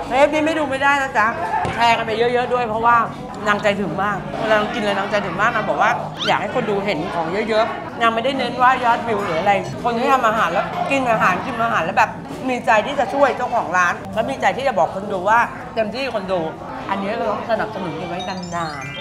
เทปนี้ไม่ดูไม่ได้นะจ๊ะแชร์กันไปเยอะๆด้วยเพราะว่านางใจถึงมากเวลานางกินเลยนางใจถึงมากนางบอกว่าอยากให้คนดูเห็นของเยอะๆนางไม่ได้เน้นว่ายอดวิวหรืออะไรคนที่ทำอาหารแล้วกินอาหารแล้วแบบมีใจที่จะช่วยเจ้าของร้านแล้วมีใจที่จะบอกคนดูว่าเต็มที่คนดูอันนี้เราต้องสนับสนุนกันไว้นานๆ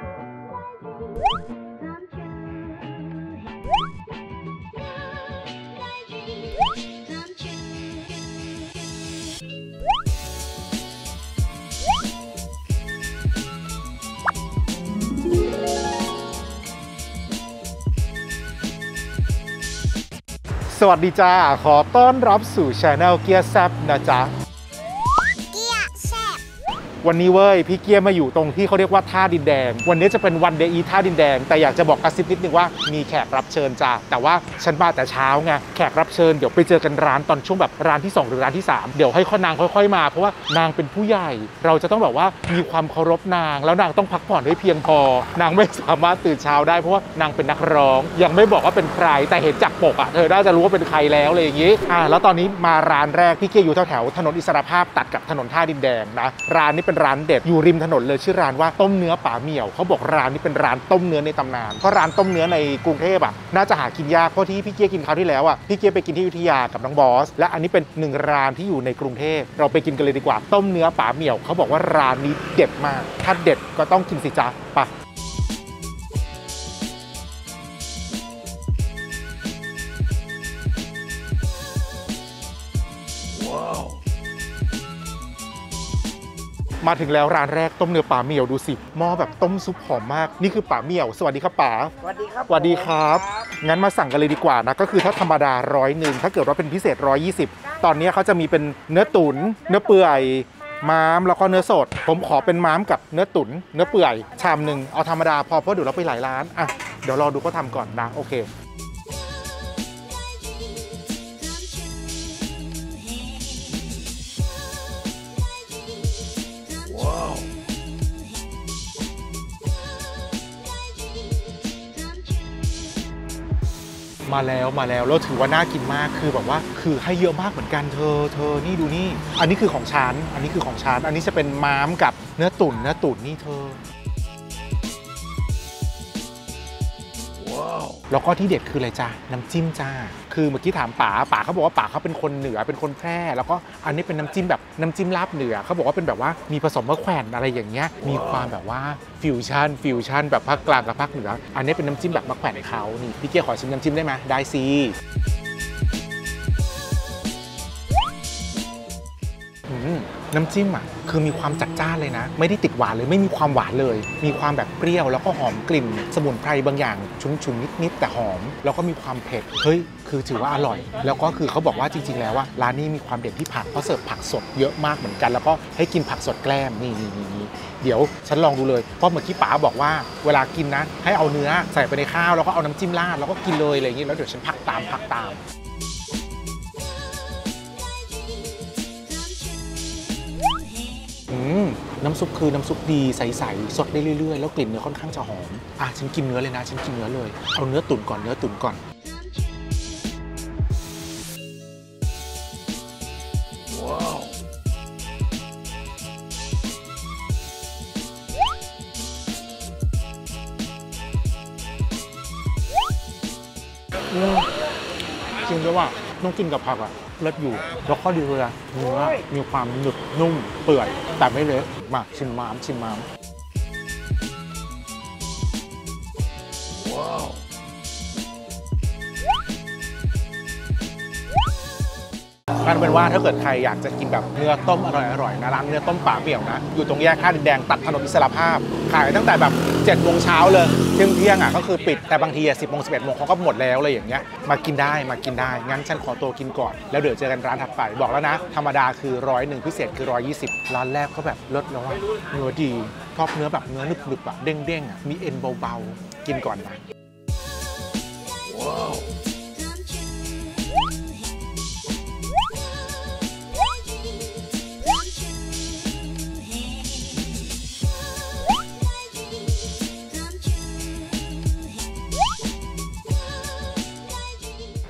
สวัสดีจ้าขอต้อนรับสู่ช anel เกียร์แซบนะจ๊ะเกียร์แซบวันนี้เว้ยพี่เกียร์มาอยู่ตรงที่เขาเรียกว่าท่าดินแดงวันนี้จะเป็นวันเดย์อีท่าดินแดงแต่อยากจะบอกกระซิบนิดนึงว่ามีแขกรับเชิญจ้าแต่ว่าฉันมาแต่เช้าไงแขกรับเชิญเดี๋ยวไปเจอกันร้านตอนช่วงแบบร้านที่2หรือร้านที่3เดี๋ยวให้นางค่อยๆมาเพราะว่านางเป็นผู้ใหญ่เราจะต้องแบบว่ามีความเคารพนางแล้วนางต้องพักผ่อนให้เพียงพอนางไม่สามารถตื่นเช้าได้เพราะว่านางเป็นนักร้องยังไม่บอกว่าเป็นใครแต่เห็นจากปกอ่ะเธอน่าจะรู้ว่าเป็นใครแล้วเลยอย่างนี้แล้วตอนนี้มาร้านแรกพี่เกียร์อยู่แถวถนนอิสรภาพตัดกับถนนท่าดินแดงนะร้านนี้เป็นร้านเด็ดอยู่ริมถนนเลยชื่อร้านว่าต้มเนื้อป๋าเหมี่ยวเขาบอกร้านนี้เป็นร้านต้มเนื้อในตำนานเพราะร้านต้มเนื้อในกรุงเทพอ่ะน่าจะหากินยากเพราะที่พี่เกียร์กินคราวที่แล้วอ่ะพี่เกียร์ไปกินที่อยุธยากับน้องบอสและอันนี้เป็น1ร้านที่อยู่ในกรุงเทพเราไปกินกันเลยดีกว่าต้มเนื้อป๋าเหมี่ยวเขาบอกว่าร้านนี้เด็ดมากถ้าเด็ดก็ต้องกินสิจ๊ะไปมาถึงแล้วร้านแรกต้มเนื้อป๋าเหมี่ยวดูสิหม้อแบบต้มซุปหอมมากนี่คือป๋าเหมี่ยวสวัสดีครับป๋าสวัสดีครับสวัสดีครับงั้นมาสั่งกันเลยดีกว่านะก็คือถ้าธรรมดา101ถ้าเกิดว่าเป็นพิเศษ120ตอนนี้เขาจะมีเป็นเนื้อตุ๋นเนื้อเปื่อยม้ามแล้วก็เนื้อสดผมขอเป็นม้ามกับเนื้อตุ๋นเนื้อเปื่อยชามหนึ่งเอาธรรมดาพอเพราะเดี๋ยวเราไปหลายร้านอ่ะเดี๋ยวรอดูเขาทำก่อนนะโอเคมาแล้วแล้วถือว่าน่ากินมากคือแบบว่าคือให้เยอะมากเหมือนกันเธอนี่ดูนี่อันนี้คือของฉันอันนี้จะเป็นม้ามกับเนื้อตุ๋นนี่เธอแล้วก็ที่เด็ดคืออะไรจ้าน้ำจิ้มจ้าคือเมื่อกี้ถามป๋าเขาบอกว่าป๋าเขาเป็นคนเหนือเป็นคนแพร่แล้วก็อันนี้เป็นน้ำจิ้มแบบน้ำจิ้มลาบเหนือเขาบอกว่าเป็นแบบว่ามีผสมมะแขวนอะไรอย่างเงี้ยมีความแบบว่าฟิวชั่นแบบภาคกลางกับภาคเหนืออันนี้เป็นน้ำจิ้มแบบมะแขวนให้เขานี่พี่เกียร์ขอชิมน้ำจิ้มได้ไหมได้สิน้ำจิ้มอ่ะคือมีความจัดจ้านเลยนะไม่ได้ติดหวานเลยไม่มีความหวานเลยมีความแบบเปรี้ยวแล้วก็หอมกลิ่นสมุนไพรบางอย่างชุนนิดแต่หอมแล้วก็มีความเผ็ดเฮ้ยคือถือว่าอร่อยแล้วก็คือเขาบอกว่าจริงๆแล้วว่าร้านนี้มีความเด่นที่ผักเพราะเสิร์ฟผักสดเยอะมากเหมือนกันแล้วก็ให้กินผักสดแกล้มนี่เดี๋ยวฉันลองดูเลยเพราะเมื่อกี้ป๋าบอกว่าเวลากินนะให้เอาเนื้อใส่ไปในข้าวแล้วก็เอาน้ำจิ้มราดแล้วก็กินเลยอะไรอย่างนี้แล้วเดี๋ยวฉันผักตามน้ำซุปคือน้ำซุปดีใสๆสดได้เรื่อยๆแล้วกลิ่นเนื้อค่อนข้างจะหอมฉันกินเนื้อเลยนะฉันกินเนื้อเลยเอาเนื้อตุ๋นก่อนว้าวจริงด้วยว่าต้องกินกับผักอ่ะเลิศอยู่แล้วข้อดีคืออะไรเนื้อมีความหนึบนุ่มเปื่อยแต่ไม่เละมาชิมม้ามว้าวนั่นเป็นว่าถ้าเกิดใครอยากจะกินแบบเนื้อต้มอร่อยนะร้านเนื้อต้มป๋าเหมี่ยวนะอยู่ตรงแยกท่าดินแดงตัดถนนอิสรภาพขายตั้งแต่แบบ7 โมงเช้าเลยเที่ยงก็คือปิดแต่บางที10 โมง 11 โมงเขาก็หมดแล้วเลยอย่างเงี้ยมากินได้งั้นฉันขอตัวกินก่อนแล้วเดี๋ยวเจอกันร้านถัดไปบอกแล้วนะธรรมดาคือ101พิเศษคือ120ร้านแรกก็แบบเลิศแล้วเนื้อดีชอบเนื้อแบบเนื้อหนึบๆเด้งมีเอ็นเบาๆกินก่อนนะว้าว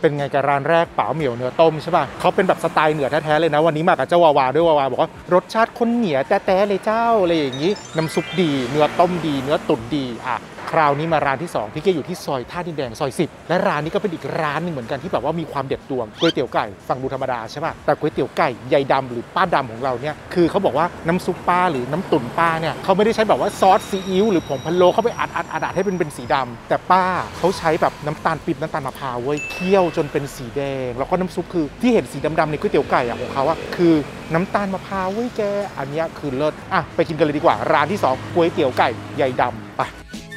เป็นไงกับร้านแรกป๋าเหมียวเนื้อต้มใช่ป่ะเขาเป็นแบบสไตล์เหนือแท้ๆเลยนะวันนี้มากับเจ้าวาวาด้วยวาวาบอกว่ารสชาติคนเหนียแต้ๆเลยเจ้าอะไรอย่างนี้น้ำซุปดีเนื้อต้มดีเนื้อตุ๋นดีอ่ะคราวนี้มาร้านที่2พี่เกอยู่ที่ซอยท่าดินแดงซอย10และร้านนี้ก็เป็นอีกร้านนึงเหมือนกันที่แบบว่ามีความเด็ดดวงก๋วยเตี๋ยวไก่ฟังดูธรรมดาใช่ป่ะแต่ก๋วยเตี๋ยวไก่ยายดำหรือป้าดำของเราเนี่ยคือเขาบอกว่าน้ำซุปป้าหรือน้ำตุ๋นป้าเนี่ยเขาไม่ได้ใช้แบบว่าซอสซีอิ๊วหรือผงพะโล้เข้าไปอัดให้เป็นสีดำแต่ป้าเขาใช้แบบน้ำตาลปี๊บน้ำตาลมะพร้าวเว้ยเคี่ยวจนเป็นสีแดงแล้วก็น้ำซุปคือที่เห็นสีดำๆในก๋วยเตี๋ยวไก่ของเขาอะคือน้ำตาลมะพร้าวเว้ยแกอันนี้คือเลิศอ่ะไปกินกันเลยดีกว่าร้านที่2ก๋วยเตี๋ยวไก่ยายดำไป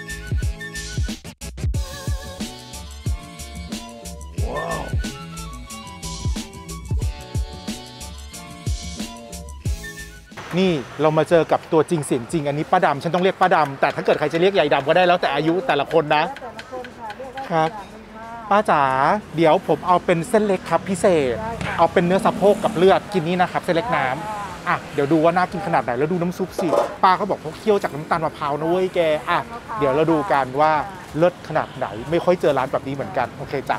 นี่เรามาเจอกับตัวจริงเสียงจริงอันนี้ป้าดำฉันต้องเรียกป้าดำแต่ถ้าเกิดใครจะเรียกยายดำก็ได้แล้วแต่อายุแต่ละคนนะครับป้าจ๋าเดี๋ยวผมเอาเป็นเส้นเล็กครับพิเศษเอาเป็นเนื้อสะโพกกับเลือดกินนี้นะครับเส้นเล็กน้ำอ่ะเดี๋ยวดูว่าน่ากินขนาดไหนแล้วดูน้ำซุปสิป้าเขาบอกเขาเคี่ยวจากน้ำตาลมะพร้าวนะเว้ยแกอ่ะเดี๋ยวเราดูกันว่าเลิศขนาดไหนไม่ค่อยเจอร้านแบบนี้เหมือนกันโอเคจ้ะ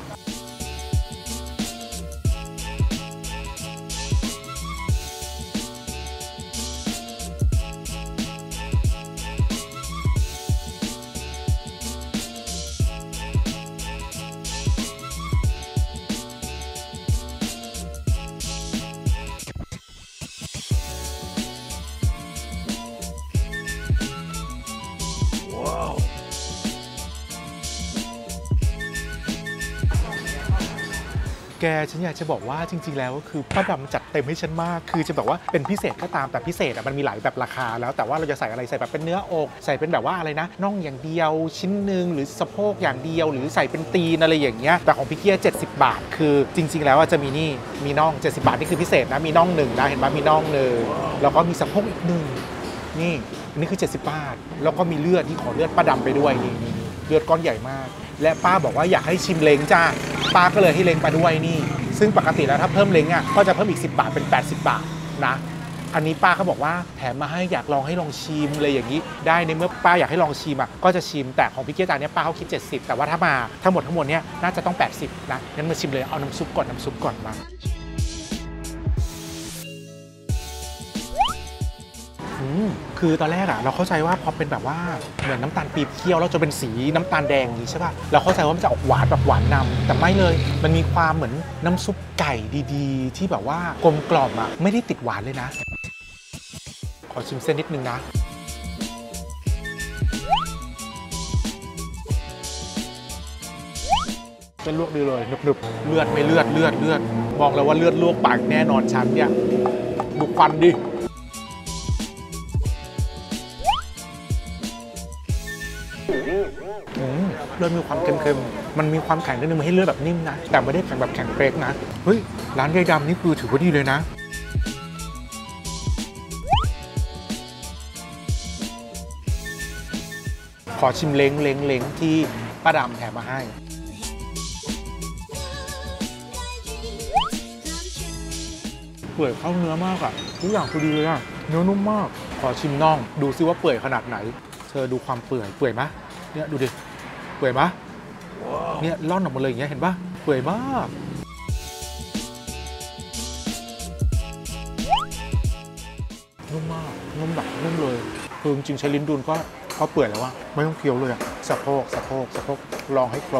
แกฉันอยากจะบอกว่าจริงๆแล้วก็คือป้าดำจัดเต็มให้ฉันมากคือจะแบบว่าเป็นพิเศษก็ตามแต่พิเศษมันมีหลายแบบราคาแล้วแต่ว่าเราจะใส่อะไรใส่แบบเป็นเนื้ออกใส่เป็นแบบว่าอะไรนะน่องอย่างเดียวชิ้นหนึ่งหรือสะโพกอย่างเดียวหรือใส่เป็นตีนอะไรอย่างเงี้ยแต่ของพี่เกียร์70 บาทคือจริงๆแล้วจะมีนี่มีน่อง70 บาทนี่คือพิเศษนะมีน่องหนึ่งนะเห็นไหมมีน่องหนึ่งแล้วก็มีสะโพกอีกหนึ่งนี่อันนี้คือ70 บาทแล้วก็มีเลือดที่ขอเลือดป้าดำไปด้วยนี่เลือดก้อนใหญ่มากและป้าบอกว่าอยากให้ชิมเล้งจ้าป้าก็เลยให้เล้งมาด้วยนี่ซึ่งปกติแล้วถ้าเพิ่มเล้งอ่ะก็จะเพิ่มอีก10 บาทเป็น80 บาทนะอันนี้ป้าเขาบอกว่าแถมมาให้อยากลองให้ลองชิมเลยอย่างนี้ได้ในเมื่อป้าอยากให้ลองชิมอ่ะก็จะชิมแต่ของพี่เกียร์จานนี้ป้าเขาคิด70แต่ว่าถ้ามาทั้งหมดเนี้ยน่าจะต้อง80นะงั้นมาชิมเลยเอาน้ำซุปก่อนมาคือตอนแรกอะเราเข้าใจว่าพอเป็นแบบว่าเหมือนน้ำตาลปี๊บเคี่ยวแล้วจะเป็นสีน้ำตาลแดงอย่างนี้ใช่ป่ะเราเข้าใจว่ามันจะออกหวานแบบหวานนำแต่ไม่เลยมันมีความเหมือนน้ำซุปไก่ดีๆที่แบบว่ากลมกล่อมอะไม่ได้ติดหวานเลยนะขอชิมเส้นนิดนึงนะเส้นลวกดีเลยหนึบๆเลือดไม่เลือดมองแล้วว่าเลือดลวกปากแน่นอนฉันเนี่ยดูควันดิเลือดมีความเค็มๆมันมีความแข็งนิดนึงมันให้เลือดแบบนิ่มนะแต่ไม่ได้แข็งแบบแข็งเป๊กนะเฮ้ยร้านยายดำนี่คือถือว่าดีเลยนะขอชิมเล้งที่ป้าดำแถมมาให้เปื่อยเข้าเนื้อมากอะทุกอย่างคือดีเลยอะเนื้อนุ่มมากขอชิมน่องดูซิว่าเปื่อยขนาดไหนเธอดูความเปื่อยไหมเนี่ยดูดิเปื่อยปะเนี่ยล่อนออกมาเลยอย่างเงี้ยเห็นปะเปื่อยมากนุ่มมากนุ่มแบบนุ่มเลยคือจริงๆใช้ลิ้นดุลก็เปื่อยแล้วว่าไม่ต้องเคี้ยวเลยอะสะโพกลองให้ครบ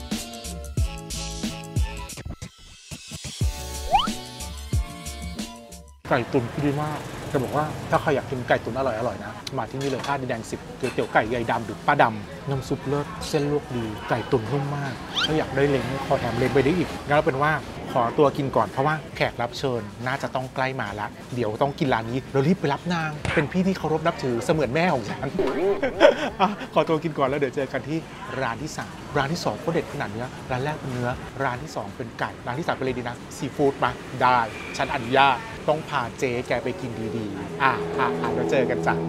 ไก่ตุ๋นดีมากจะบอกว่าถ้าใครอยากกินไก่ตุ๋นอร่อยนะมาที่นี่เลยท่าดินแดง10ก๋วยเตี๋ยวไก่ยายดำหรือป้าดำน้ำซุปเลิศเส้นลวกดีไก่ตุ๋นนุ่มมากถ้าอยากได้เล้งขอแถมเล้งไปได้อีกงั้นเป็นว่าขอตัวกินก่อนเพราะว่าแขกรับเชิญน่าจะต้องใกล้มาแล้วเดี๋ยวต้องกินร้านนี้เรารีบไปรับนางเป็นพี่ที่เคารพนับถือเสมือนแม่ของฉัน ขอตัวกินก่อนแล้วเดี๋ยวเจอกันที่ร้านที่3ร้านที่2ก็เด็ดขนาดเนื้อร้านแรกเป็นเนื้อร้านที่2เป็นไก่ร้านที่3เป็นอะไรดีนะซีฟู้ดมาได้ฉันอนุญาตต้องพาเจ๊แกไปกินดีๆเราเจอกันจ้ะ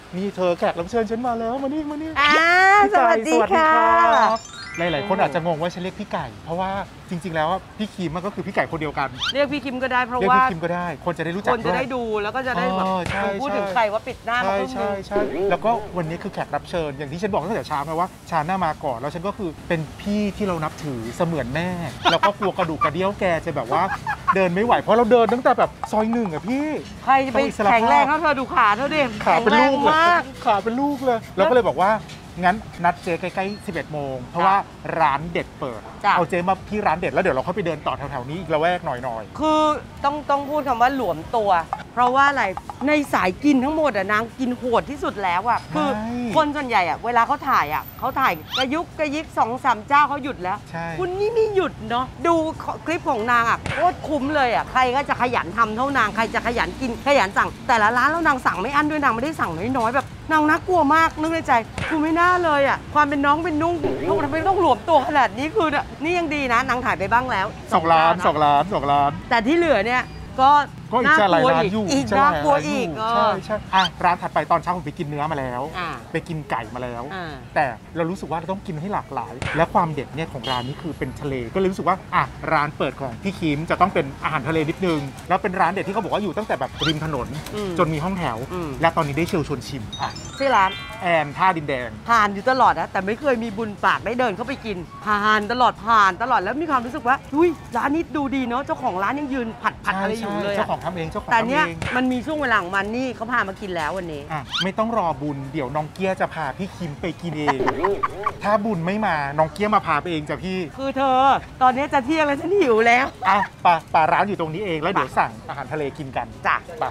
นี่เธอแขกรับเชิญฉันมาแล้วมานี่สวัสดีค่ะหลายๆคนอาจจะงงว่าฉันเรียกพี่ไก่เพราะว่าจริงๆแล้วพี่คิมมันก็คือพี่ไก่คนเดียวกันเรียกพี่คิมก็ได้เพราะเรียกว่าพี่คิมก็ได้คนจะได้รู้จักคนจะได้ดูแล้วก็จะได้แบบพูดถึงใครว่าปิดหน้ามาใช่แล้วก็วันนี้คือแขกรับเชิญอย่างที่ฉันบอกตั้งแต่เช้ามาว่าชาหน้ามาก่อนแล้วฉันก็คือเป็นพี่ที่เรานับถือเสมือนแม่แล้วก็กลัวกระดูกกระเดี่ยวแกจะแบบว่าเดินไม่ไหวเพราะเราเดินตั้งแต่แบบซอย1อ่ะพี่ใครจะไปแข็งแรงเท่าเธอดูขาเธอดิขาเป็นลูกเลยขาเป็นลูกเลยแล้วก็เลยบอกว่างั้นนัดเจ๊ใกล้ๆ11 โมงเพราะว่าร้านเด็ดเปิดเอาเจ๊มาที่ร้านเด็ดแล้วเดี๋ยวเราค่อยไปเดินต่อแถวๆนี้อีกละแวกหน่อยคือต้องพูดคำว่าหลวมตัวเพราะว่าอะไรในสายกินทั้งหมดนางกินโหดที่สุดแล้วคือคนส่วนใหญ่เวลาเขาถ่ายกระยุกกระยิก2-3 เจ้าเขาหยุดแล้วคุณนี่ไม่หยุดเนาะดูคลิปของนางโคตรคุ้มเลยใครก็จะขยันทำเท่านางใครจะขยันกินขยันสั่งแต่ละร้านแล้วนางสั่งไม่อั้นด้วยนางไม่ได้สั่งน้อยๆแบบนางน่ากลัวมากนึกในใจกูไม่น่าเลยความเป็นน้องเป็นนุ่งทำไมต้องหลวมตัวขนาดนี้คือนี่ยังดีนะนางถ่ายไปบ้างแล้ว 2 ล้านแต่ที่เหลือเนี่ยก็อีกหลายร้านอยู่อีกน่ากลัวอีกใช่ร้านถัดไปตอนเช้าผมไปกินเนื้อมาแล้วไปกินไก่มาแล้วแต่เรารู้สึกว่าเราต้องกินให้หลากหลายและความเด็ดเนี่ยของร้านนี้คือเป็นทะเลก็เลยรู้สึกว่าร้านเปิดของพี่คิมจะต้องเป็นอาหารทะเลนิดนึงแล้วเป็นร้านเด็ดที่เขาบอกว่าอยู่ตั้งแต่แบบริมถนนจนมีห้องแถวและตอนนี้ได้เชิญชวนชิมชื่อร้านแอนท่าดินแดงผ่านอยู่ตลอดนะแต่ไม่เคยมีบุญปากได้เดินเข้าไปกินผ่านตลอดแล้วมีความรู้สึกว่าร้านนี้ดูดีเนาะเจ้าของร้านยังยืนผัดอะไรอยู่เลยเจ้าของทำเองแต่เนี้ยมันมีช่วงเวลาของมันนี่เขาพามากินแล้ววันนี้ไม่ต้องรอบุญเดี๋ยวน้องเกียจะพาพี่คิมไปกินเองถ้าบุญไม่มาน้องเกียมาพาไปเองจ้ะพี่คือเธอตอนนี้จะเที่ยงแล้วฉันหิวแล้วป่าร้านอยู่ตรงนี้เองแล้วเดี๋ยวสั่งอาหารทะเลกินกันจ้ะป่ะ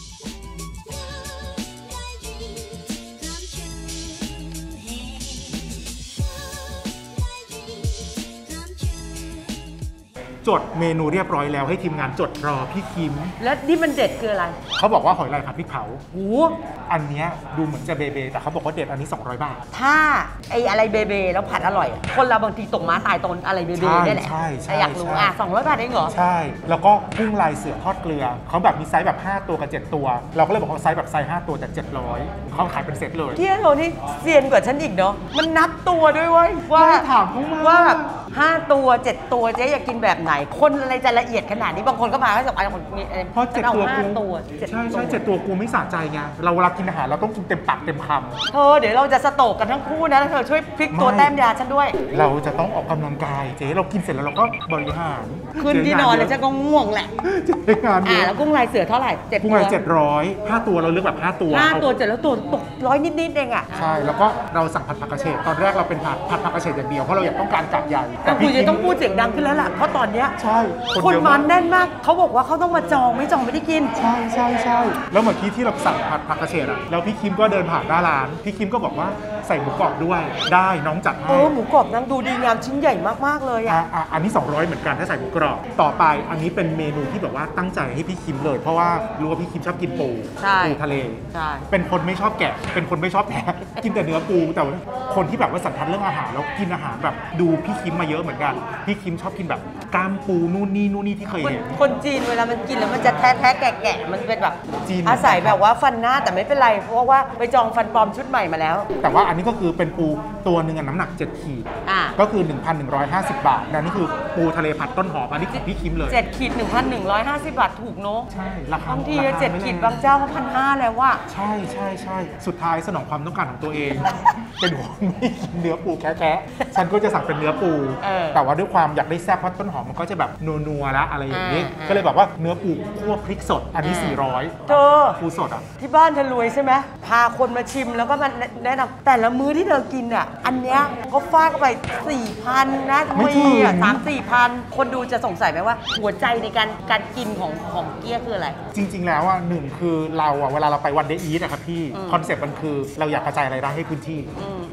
จดเมนูเรียบร้อยแล้วให้ทีมงานจดรอพี่คิมแล้วที่มันเด็ดคืออะไรเขาบอกว่าหอยลายผัดพริกเผาโอันเนี้ยดูเหมือนจะเบเบแต่เขาบอกว่าเด็ดอันนี้200 บาทถ้าไอ้อะไรเบเบแล้วผัดอร่อยคนเราบางทีตกม้าตายตนอะไรเบเบได้แหละแต่อยากรู้200 บาทเองเหรอใช่แล้วก็กุ้งลายเสือทอดเกลือเขาแบบมีไซส์แบบ5 ตัวกับ7 ตัวเราก็เลยบอกว่าไซส์แบบไซส์5 ตัวแต่700เขาขายเป็นเซตเลยที่โทนี่เซียนกว่าฉันอีกเนาะมันนับตัวด้วยว่าถามเขาว่าแบบ5 ตัว 7 ตัวเจ๊อยากกินแบบไหนคนอะไรจะละเอียดขนาดนี้บางคนก็มาให้สับอะไรคนมีเพราะ7 ตัวใช่7 ตัวกูไม่สะใจไงเราเวลากินอาหารเราต้องกินเต็มปากเต็มคำเดี๋ยวเราจะสโตกกันทั้งคู่นะเธอช่วยพลิกตัวแต้มยาฉันด้วยเราจะต้องออกกำลังกายเจ๊เรากินเสร็จแล้วเราก็บริหารขึ้นที่นอนเลยฉันก็ง่วงแหละงานแล้วกุ้งลายเสือเท่าไหร่7 กุ้งลาย700 5 ตัวเราเลือกแบบ5 ตัว 7แล้วตัวตก100นิดเองใช่แล้วก็เราสั่งผัดผักกระเฉดตอนแรกเราเป็นผัดผักกระเฉดอย่างเดียวเพราะเราอยากต้องการกากใหญ่แต่คุณจะต้องพูดเสียงดังขึ้นแล้วล่ะเพราะตอนนี้ใช่คนมันแน่นมากเขาบอกว่าเขาต้องมาจองไม่ได้กินใช่แล้วเมื่อกี้ที่เราสั่งผัดผักกระเฉดแล้วพี่คิมก็เดินผ่านหน้าร้านพี่คิมก็บอกว่าใส่หมูกรอบด้วยได้น้องจัดให้หมูกรอบนั่งดูดีงามชิ้นใหญ่มากๆเลยอันนี้200เหมือนกันถ้าใส่หมูกรอบต่อไปอันนี้เป็นเมนูที่แบบว่าตั้งใจให้พี่คิมเลยเพราะว่ารู้ว่าพี่คิมชอบกินปูทะเลเป็นคนไม่ชอบแกะเป็นคนไม่ชอบแทะกินแต่เนื้อปูแต่คนที่แบบว่าสันทัดเรื่องอาหารแล้วกินอาหารแบบดูพี่คิมมาเยอะเหมือนกันพี่คิมชอบกินแบบกล้ามปูนู่นนี่ที่เคยเห็นคนจีนเวลามันกินแล้วมันจะแท้แกะมันเป็นแบบอาศัยแบบว่าฟันหน้าแต่ไม่เป็นไรเพราะว่าไปจองฟันปลอมชุดใหม่มาแล้วแต่ว่าอันนี้ก็คือเป็นปูตัวหนึ่งน้ำหนัก7 ขีดก็คือ 1,150 บาทและนี่คือปูทะเลผัดต้นหอมอันนี้ของพี่คิมเลย 7 ขีด 1,150 บาทถูกเนาะใช่ราคาบางที7 ขีดบางเจ้าก็1,500แล้วว่าใช่สุดท้ายสนองความต้องการของตัวเองเป็นคนไม่กินเนื้อปูแค่ฉันก็จะสั่งเป็นเนื้อปูแต่ว่าด้วยความอยากได้แซ่บเพราะต้นหอมมันก็จะแบบนัวๆแล้วอะไรอย่างนี้ก็เลยแบบว่าเนื้อปูคั่วพริกสดอันนี้400 เธอปูสดที่บ้านเธอรวยใช่ไหมพาคนมาชิมแล้วก็มาแนะนำแต่ละมื้อที่เธอกินอันเนี้ยก็ฟาดเข้าไป 4,000 นะมี3-4,000 คนดูจะสงสัยไหมว่าหัวใจในการกินของเกี๊ยคืออะไรจริงๆแล้วหนึ่งคือเราเวลาเราไปวันเดย์อีทนะครับพี่คอนเซ็ปต์มันคือเราอยากกระจายรายได้ให้พื้นที่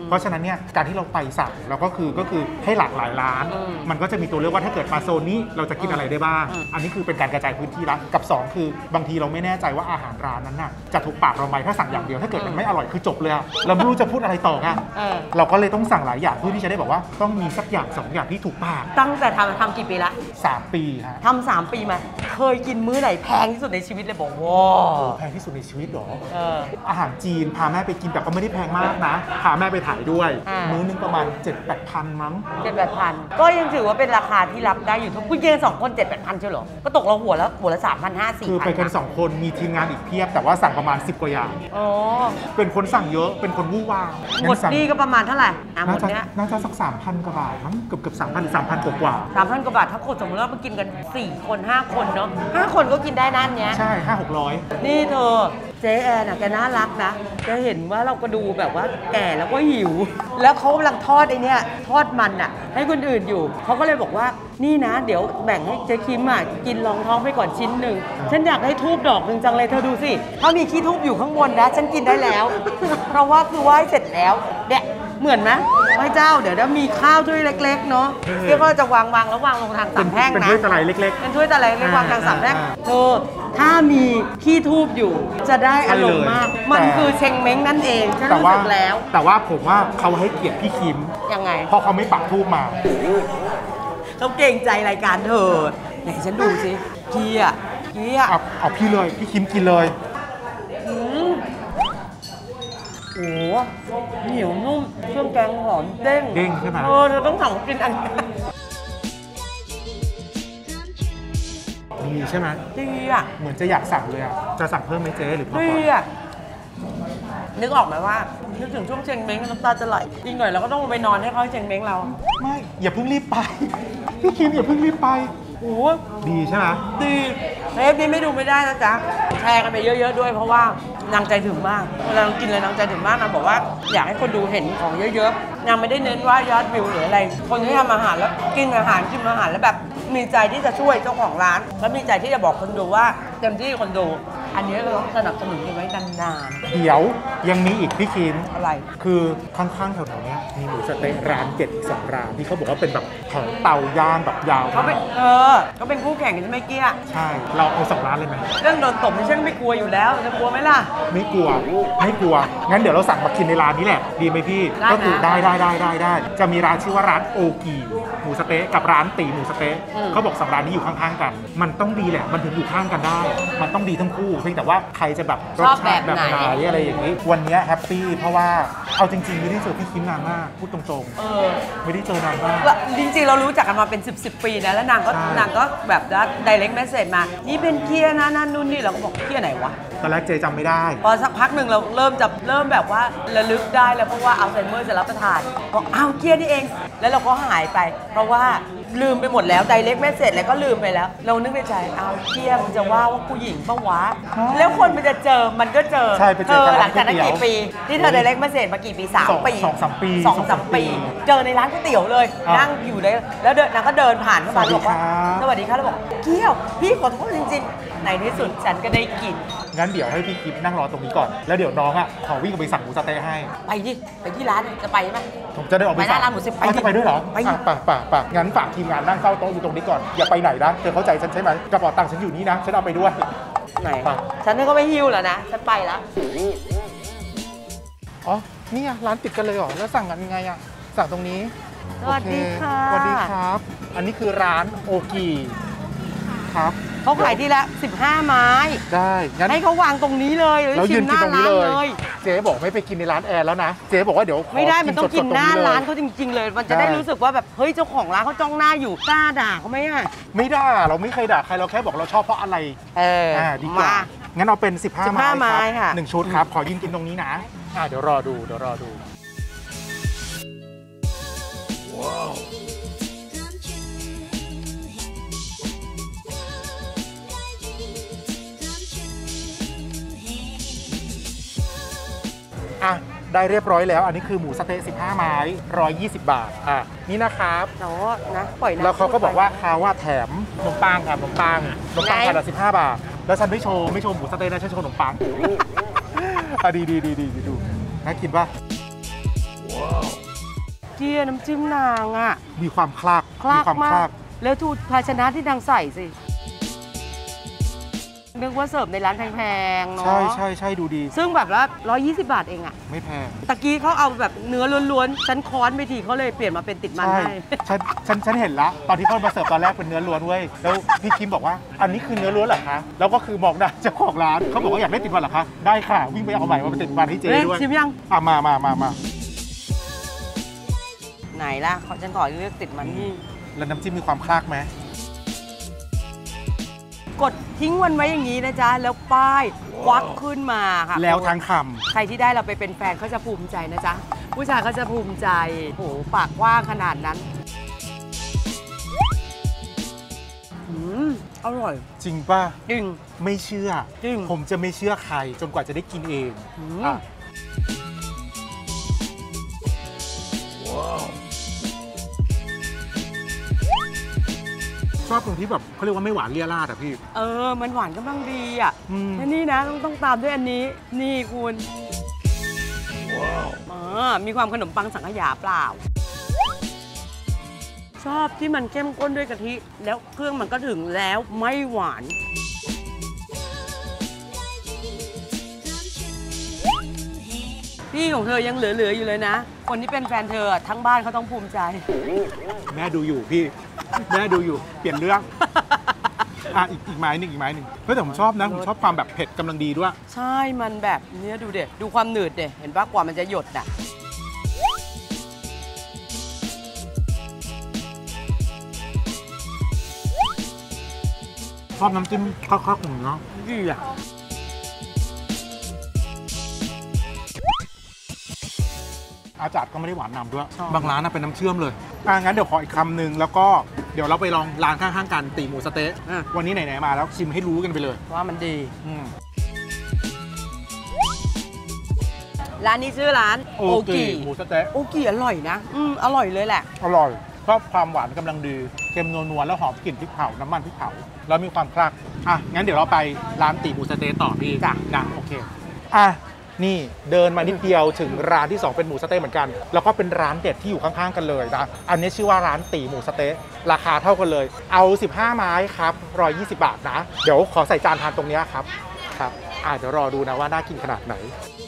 เพราะฉะนั้นเนี่ยการที่เราไปสั่งเราก็คือให้หลากหลายร้านมันก็จะมีตัวเลือกว่าถ้าเกิดมาโซนนี้เราจะกินอะไรได้บ้างอันนี้คือเป็นการกระจายพื้นที่ละกับ2คือบางทีเราไม่แน่ใจว่าอาหารร้านนั้นน่ะจะถูกปากเราไหมถ้าสั่งอย่างเดียวถ้าเกิดมันไม่อร่อยคือจบเลยเราไม่รู้จะพูดอะไรต่อไงเราก็เลยต้องสั่งหลายอย่างเพื่อที่จะได้บอกว่าต้องมีสักอย่าง2อย่างที่ถูกปากตั้งแต่ทำกี่ปีละ 3 ปีฮะทำ3 ปีมาเคยกินมื้อไหนแพงที่สุดในชีวิตเลยบอกว้าวแพงที่สุดในชีวิตหรออาหารจีนพาแม่ไปกินแต่ก็ไม่ได้แพงมากนะพาแม่ไปถ่ายด้วยมื้อนึงประมาณ 7-8 พันมั้ง 7-8 พันก็ยังถือว่าเป็นราคาที่รับได้อยู่ทุกผู้เย2 คน 7-8 พันใช่หรอก็ตกเราหัวละ 3,500-4,000 คือไปกัน2 คนมีทีมงานอีกเพียบแต่ว่าสั่งประมาณ10 กว่าอย่างเป็นคนสั่งเยอะเป็นคนวู่วามหมดนี่ก็ประมาณเท่าไหร่หมดเนี้ยน่าจะสัก 3,000 กว่าบาทมั้งเกือบ 3,000 หรือ 3,000 กว่า 3,000 กว่าบาทถ้าคนสมมติว่าไปกินกัน4 คน 5 คนเนาะ5 คนก็กินได้นั่นเนี้ยใช่ 500-600 นี่เธอเจ๊แอนน่ะแกน่ารักนะแกเห็นว่าเราก็ดูแบบว่าแก่แล้วก็หิวแล้วเขากำลังทอดไอ้เนี่ยทอดมันอ่ะให้คนอื่นอยู่เขาก็เลยบอกว่านี่นะเดี๋ยวแบ่งให้เจ๊คิมอ่ะกินรองท้องไปก่อนชิ้นหนึ่งฉันอยากได้ทูบดอกหนึ่งจังเลยเธอดูสิถ้ามีขี้ทูบอยู่ข้างบนนะฉันกินได้แล้วเพราะว่าคือไหว้เสร็จแล้วเนี่ยเหมือนไหมไหว้เจ้าเดี๋ยวมีข้าวถ้วยเล็กๆเนาะที่ก็จะวางแล้ววางลงทางสามแพร่งนะเป็นถ้วยตะไลเล็กๆเป็นถ้วยตะไลเล็กวางทางสามแพร่งเธอถ้ามีขี้ทูบอยู่จะได้อารมณ์มากมันคือเชงเม้งนั่นเองฉันรู้สึกแล้วแต่ว่าผมว่าเขาให้เกียรติพี่คิมยังไงเพราะเขาไม่ปักทูบมาเขาเกรงใจรายการเธอไหนฉันดูสิกี้อ่ะเอาพี่เลยพี่คิมกินเลยโอ้เหนียวนุ่มเครื่องแกงหอมเด้งใช่ไหมเธอต้องสั่งกินอันดีใช่ไหมดีอ่ะเหมือนจะอยากสั่งเลยอ่ะจะสั่งเพิ่มไหมเจ๊หรือพอดีอ่ะนึกออกไหมว่านึกถึงช่วงเชงเม้งน้ำตาจะไหลอีกหน่อยเราก็ต้องไปนอนให้เขาเชงเม้งเราไม่อย่าเพิ่งรีบไปพี่คิมอย่าเพิ่งรีบไปโอ้ดีใช่ไหมดีเทปนี้ไม่ดูไม่ได้นะจ๊ะแชร์กันไปเยอะๆด้วยเพราะว่านางใจถึงมากเวลาเรากินเลยนางใจถึงมากนางบอกว่าอยากให้คนดูเห็นของเยอะๆนางไม่ได้เน้นว่ายอดวิวหรืออะไรคนที่ทำอาหารแล้วกินอาหารแล้วแบบมีใจที่จะช่วยเจ้าของร้านและมีใจที่จะบอกคนดูว่าเต็มที่คนดูอันนี้เราต้องสนับสนุนกันไว้นานๆเดี๋ยวยังมีอีกพี่คิมอะไรคือข้างๆแถวๆนี้มีหมูสะเต๊ะร้านเด็ดอีก2 ร้านที่เขาบอกว่าเป็นแบบแถวเตาย่างแบบยาวเขาเป็นเขาเป็นคู่แข่งกันใช่ไหมเกี้ยใช่เราเอา2 ร้านเลยไหมเรื่องโดนตบนี่ฉันไม่กลัวอยู่แล้วจะกลัวไหมล่ะไม่กลัวงั้นเดี๋ยวเราสั่งมากินในร้านนี้แหละดีไหมพี่ก็คือได้จะมีร้านชื่อว่าร้านโอกีหมูสะเต๊ะกับร้านตีหมูสะเต๊ะเขาบอก2 ร้านนี้อยู่ข้างๆกันมันต้องดีแหละมันถึงอยู่ข้างกันได้มันต้องดีทั้งคู่เพียงแต่ว่าใครจะแบบรสชาติแบบไหนอะไรอย่างนี้วันนี้แฮปปี้เพราะว่าเอาจริงๆไม่ได้เจอพี่คิมนานมากพูดตรงๆไม่ได้เจอนานมากจริงๆเรารู้จักกันมาเป็น10 ปีนะแล้วนางก็แบบdirect message มานี่เป็นเกียร์นะนั่นนู่นนี่เราก็บอกเกียร์ไหนวะตอนแรกเจจำไม่ได้พอสักพักหนึ่งเราเริ่มแบบว่าระลึกได้แล้วเพราะว่าอัลไซเมอร์จะรับประทานบอกอ้าวเกียร์นี่เองแล้วเราก็หายไปเพราะว่าลืมไปหมดแล้วdirect messageแล้วก็ลืมไปแล้วเรานึกในใจอ้าวเกียร์มันจะว่าผู้หญิงปะวะแล้วคนมันจะเจอมันก็เจอหลังจากนั้นกี่ปีที่เธอdirect messageมากี่ปี3 ปี 2-3 ปีเจอในร้านก๋วยเตี๋ยวเลยนั่งอยู่เลยแล้วนางก็เดินผ่านเข้ามาบอกว่าสวัสดีครับแล้วบอกเกียวพี่ขอโทษจริงๆในที่สุดฉันก็ได้กินงั้นเดี๋ยวให้พี่คิมนั่งรอตรงนี้ก่อนแล้วเดี๋ยวน้องขอวิ่งไปสั่งหมูสะเต๊ะให้ไปที่ร้านจะไปไหมผมจะได้ออกไปสั่งร้านหมูสะเต๊ะจะไปด้วยเหรอไปงั้นฝากทีมงานนั่งเฝ้าโต๊ะอยู่ตรงนี้ก่อนอย่าไปไหนนะเธอเข้าใจฉันใช่ไหมกระเป๋าตังค์ฉันอยู่นี่นะฉันเอาไปด้วยไหนฉันก็ไม่หิ้วแล้วนะฉันไปแล้วอ๋อนี่ไงร้านติดกันเลยเหรอแล้วสั่งกันยังไงสั่งตรงนี้สวัสดีค่ะสวัสดีครับอันนี้คือร้านโอกีครับเขาขายทีละ15 ไม้ได้งั้นให้เขาวางตรงนี้เลยแล้วยืนกินตรงนี้เลยเจ๊บอกไม่ไปกินในร้านแอร์แล้วนะเจ๊บอกว่าเดี๋ยวไม่ได้มันต้องกินหน้าร้านเขาจริงๆเลยมันจะได้รู้สึกว่าแบบเฮ้ยเจ้าของร้านเขาจ้องหน้าอยู่กล้าด่าเขาไหมไม่ด่าเราไม่เคยด่าใครเราแค่บอกเราชอบเพราะอะไรดีกว่างั้นเอาเป็น15 ไม้ครับ1 ชุดครับขอยืนกินตรงนี้นะเดี๋ยวรอดูว้าวได้เรียบร้อยแล้วอันนี้คือหมูสะเต๊ะ15 ไม้120 บาทนี่นะครับนะปล่อยนะแล้วเขาก็บอกว่าเขาว่าแถมขนมปังครับขนมปังขนาด15 บาทแล้วฉันไม่โชว์หมูสะเต๊ะนะฉันโชว์ขนมปังดีดูน่ากินป่ะว้าวเกี้ยน้ำจิ้มนางอ่ะมีความคลากคลากความมาคลาก กแล้วดูภาชนะที่นางใส่สินึกว่าเสิร์ฟในร้านแพงๆเนาะใช่ดูดีซึ่งแบบละ120 บาทเองอะไม่แพงตะกี้เขาเอาแบบเนื้อล้วนๆฉันค้อนไปทีเขาเลยเปลี่ยนมาเป็นติดมันใช่ให้ฉันเห็นละตอนที่เขามาเสิร์ฟตอนแรกเป็นเนื้อล้วนเว้ยแล้วพี่คิมบอกว่าอันนี้คือเนื้อล้วนเหรอคะแล้วก็คือมองหน้าเจ้าของร้านเขาบอกว่าอยากได้ติดมันเหรอคะได้ค่ะวิ่งไปเอาใหม่มาเป็นติดมันให้เจ๊เอ๊ะด้วยชิมยังอ่ะมาไหนล่ะฉันขอเลือกติดมันนี่แล้วน้ำจิ้มมีความคลากไหมกดทิ้งมันไว้อย่างนี้นะจ๊ะ แล้วป้ายควักขึ้นมาค่ะแล้วทั้งคใครที่ได้เราไปเป็นแฟนเขาจะภูมิใจนะจ๊ะ ผู้ชายเขาจะภูมิใจโหปากกว้างขนาดนั้นอร่อยำจริงป่ะจริงไม่เชื่อจริงผมจะไม่เชื่อใครจนกว่าจะได้กินเองอืมอ่ะชอบตรงที่แบบเขาเรียกว่าไม่หวานเลี่ยราดอ่ะพี่มันหวานกำลังดีอ่ะอืมและนี่นะต้องตามด้วยอันนี้ นี่คุณมีความขนมปังสังขยาเปล่า ชอบที่มันเข้มข้นด้วยกะทิ แล้วเครื่องมันก็ถึงแล้วไม่หวาน พี่ของเธอยังเหลือๆอยู่เลยนะ คนที่เป็นแฟนเธอทั้งบ้านเขาต้องภูมิใจแม่ดูอยู่พี่ แม่ดูอยู่เปลี่ยนเรื่อง อ่ะอีกไม้หนึ่งเฮ้ยแต่ผมชอบนะผมชอบความแบบเผ็ดกำลังดีด้วยใช่ มันแบบเนี้ยดูเด็ดดูความหนืดเด็เห็นปะกว่ามันจะหยดอ่ะชอบน้ำจิ้มคลักๆของเนาะดีอ่ะอาจารย์ก็ไม่ได้หวานนำด้วยชอบบางร้านเป็นน้ำเชื่อมเลยงั้นเดี๋ยวขออีกคำหนึ่งแล้วก็เดี๋ยวเราไปลองร้านข้างๆกันตีหมูสะเต๊ะวันนี้ไหนๆมาแล้วชิมให้รู้กันไปเลยว่ามันดีอืมร้านนี้ชื่อร้านโอกิหมูสะเต๊ะโอกิอร่อยนะ อร่อยเลยแหละอร่อยชอบความหวานกำลังดีเค็มนัวๆแล้วหอมกลิ่นพริกเผาน้ำมันพริกเผาแล้วมีความคลักงั้นเดี๋ยวเราไปร้านตีหมูสะเต๊ะต่อพี่จ้ะนะโอเคนี่เดินมานิดเดียวถึงร้านที่ 2 เป็นหมูสะเต๊ะเหมือนกัน แล้วก็เป็นร้านเด็ดที่อยู่ข้างๆกันเลยนะอันนี้ชื่อว่าร้านตีหมูสะเต๊ะราคาเท่ากันเลยเอา15ไม้ครับ120 บาทนะเดี๋ยวขอใส่จานทานตรงนี้ครับเดี๋ยวรอดูนะว่าน่ากินขนาดไหน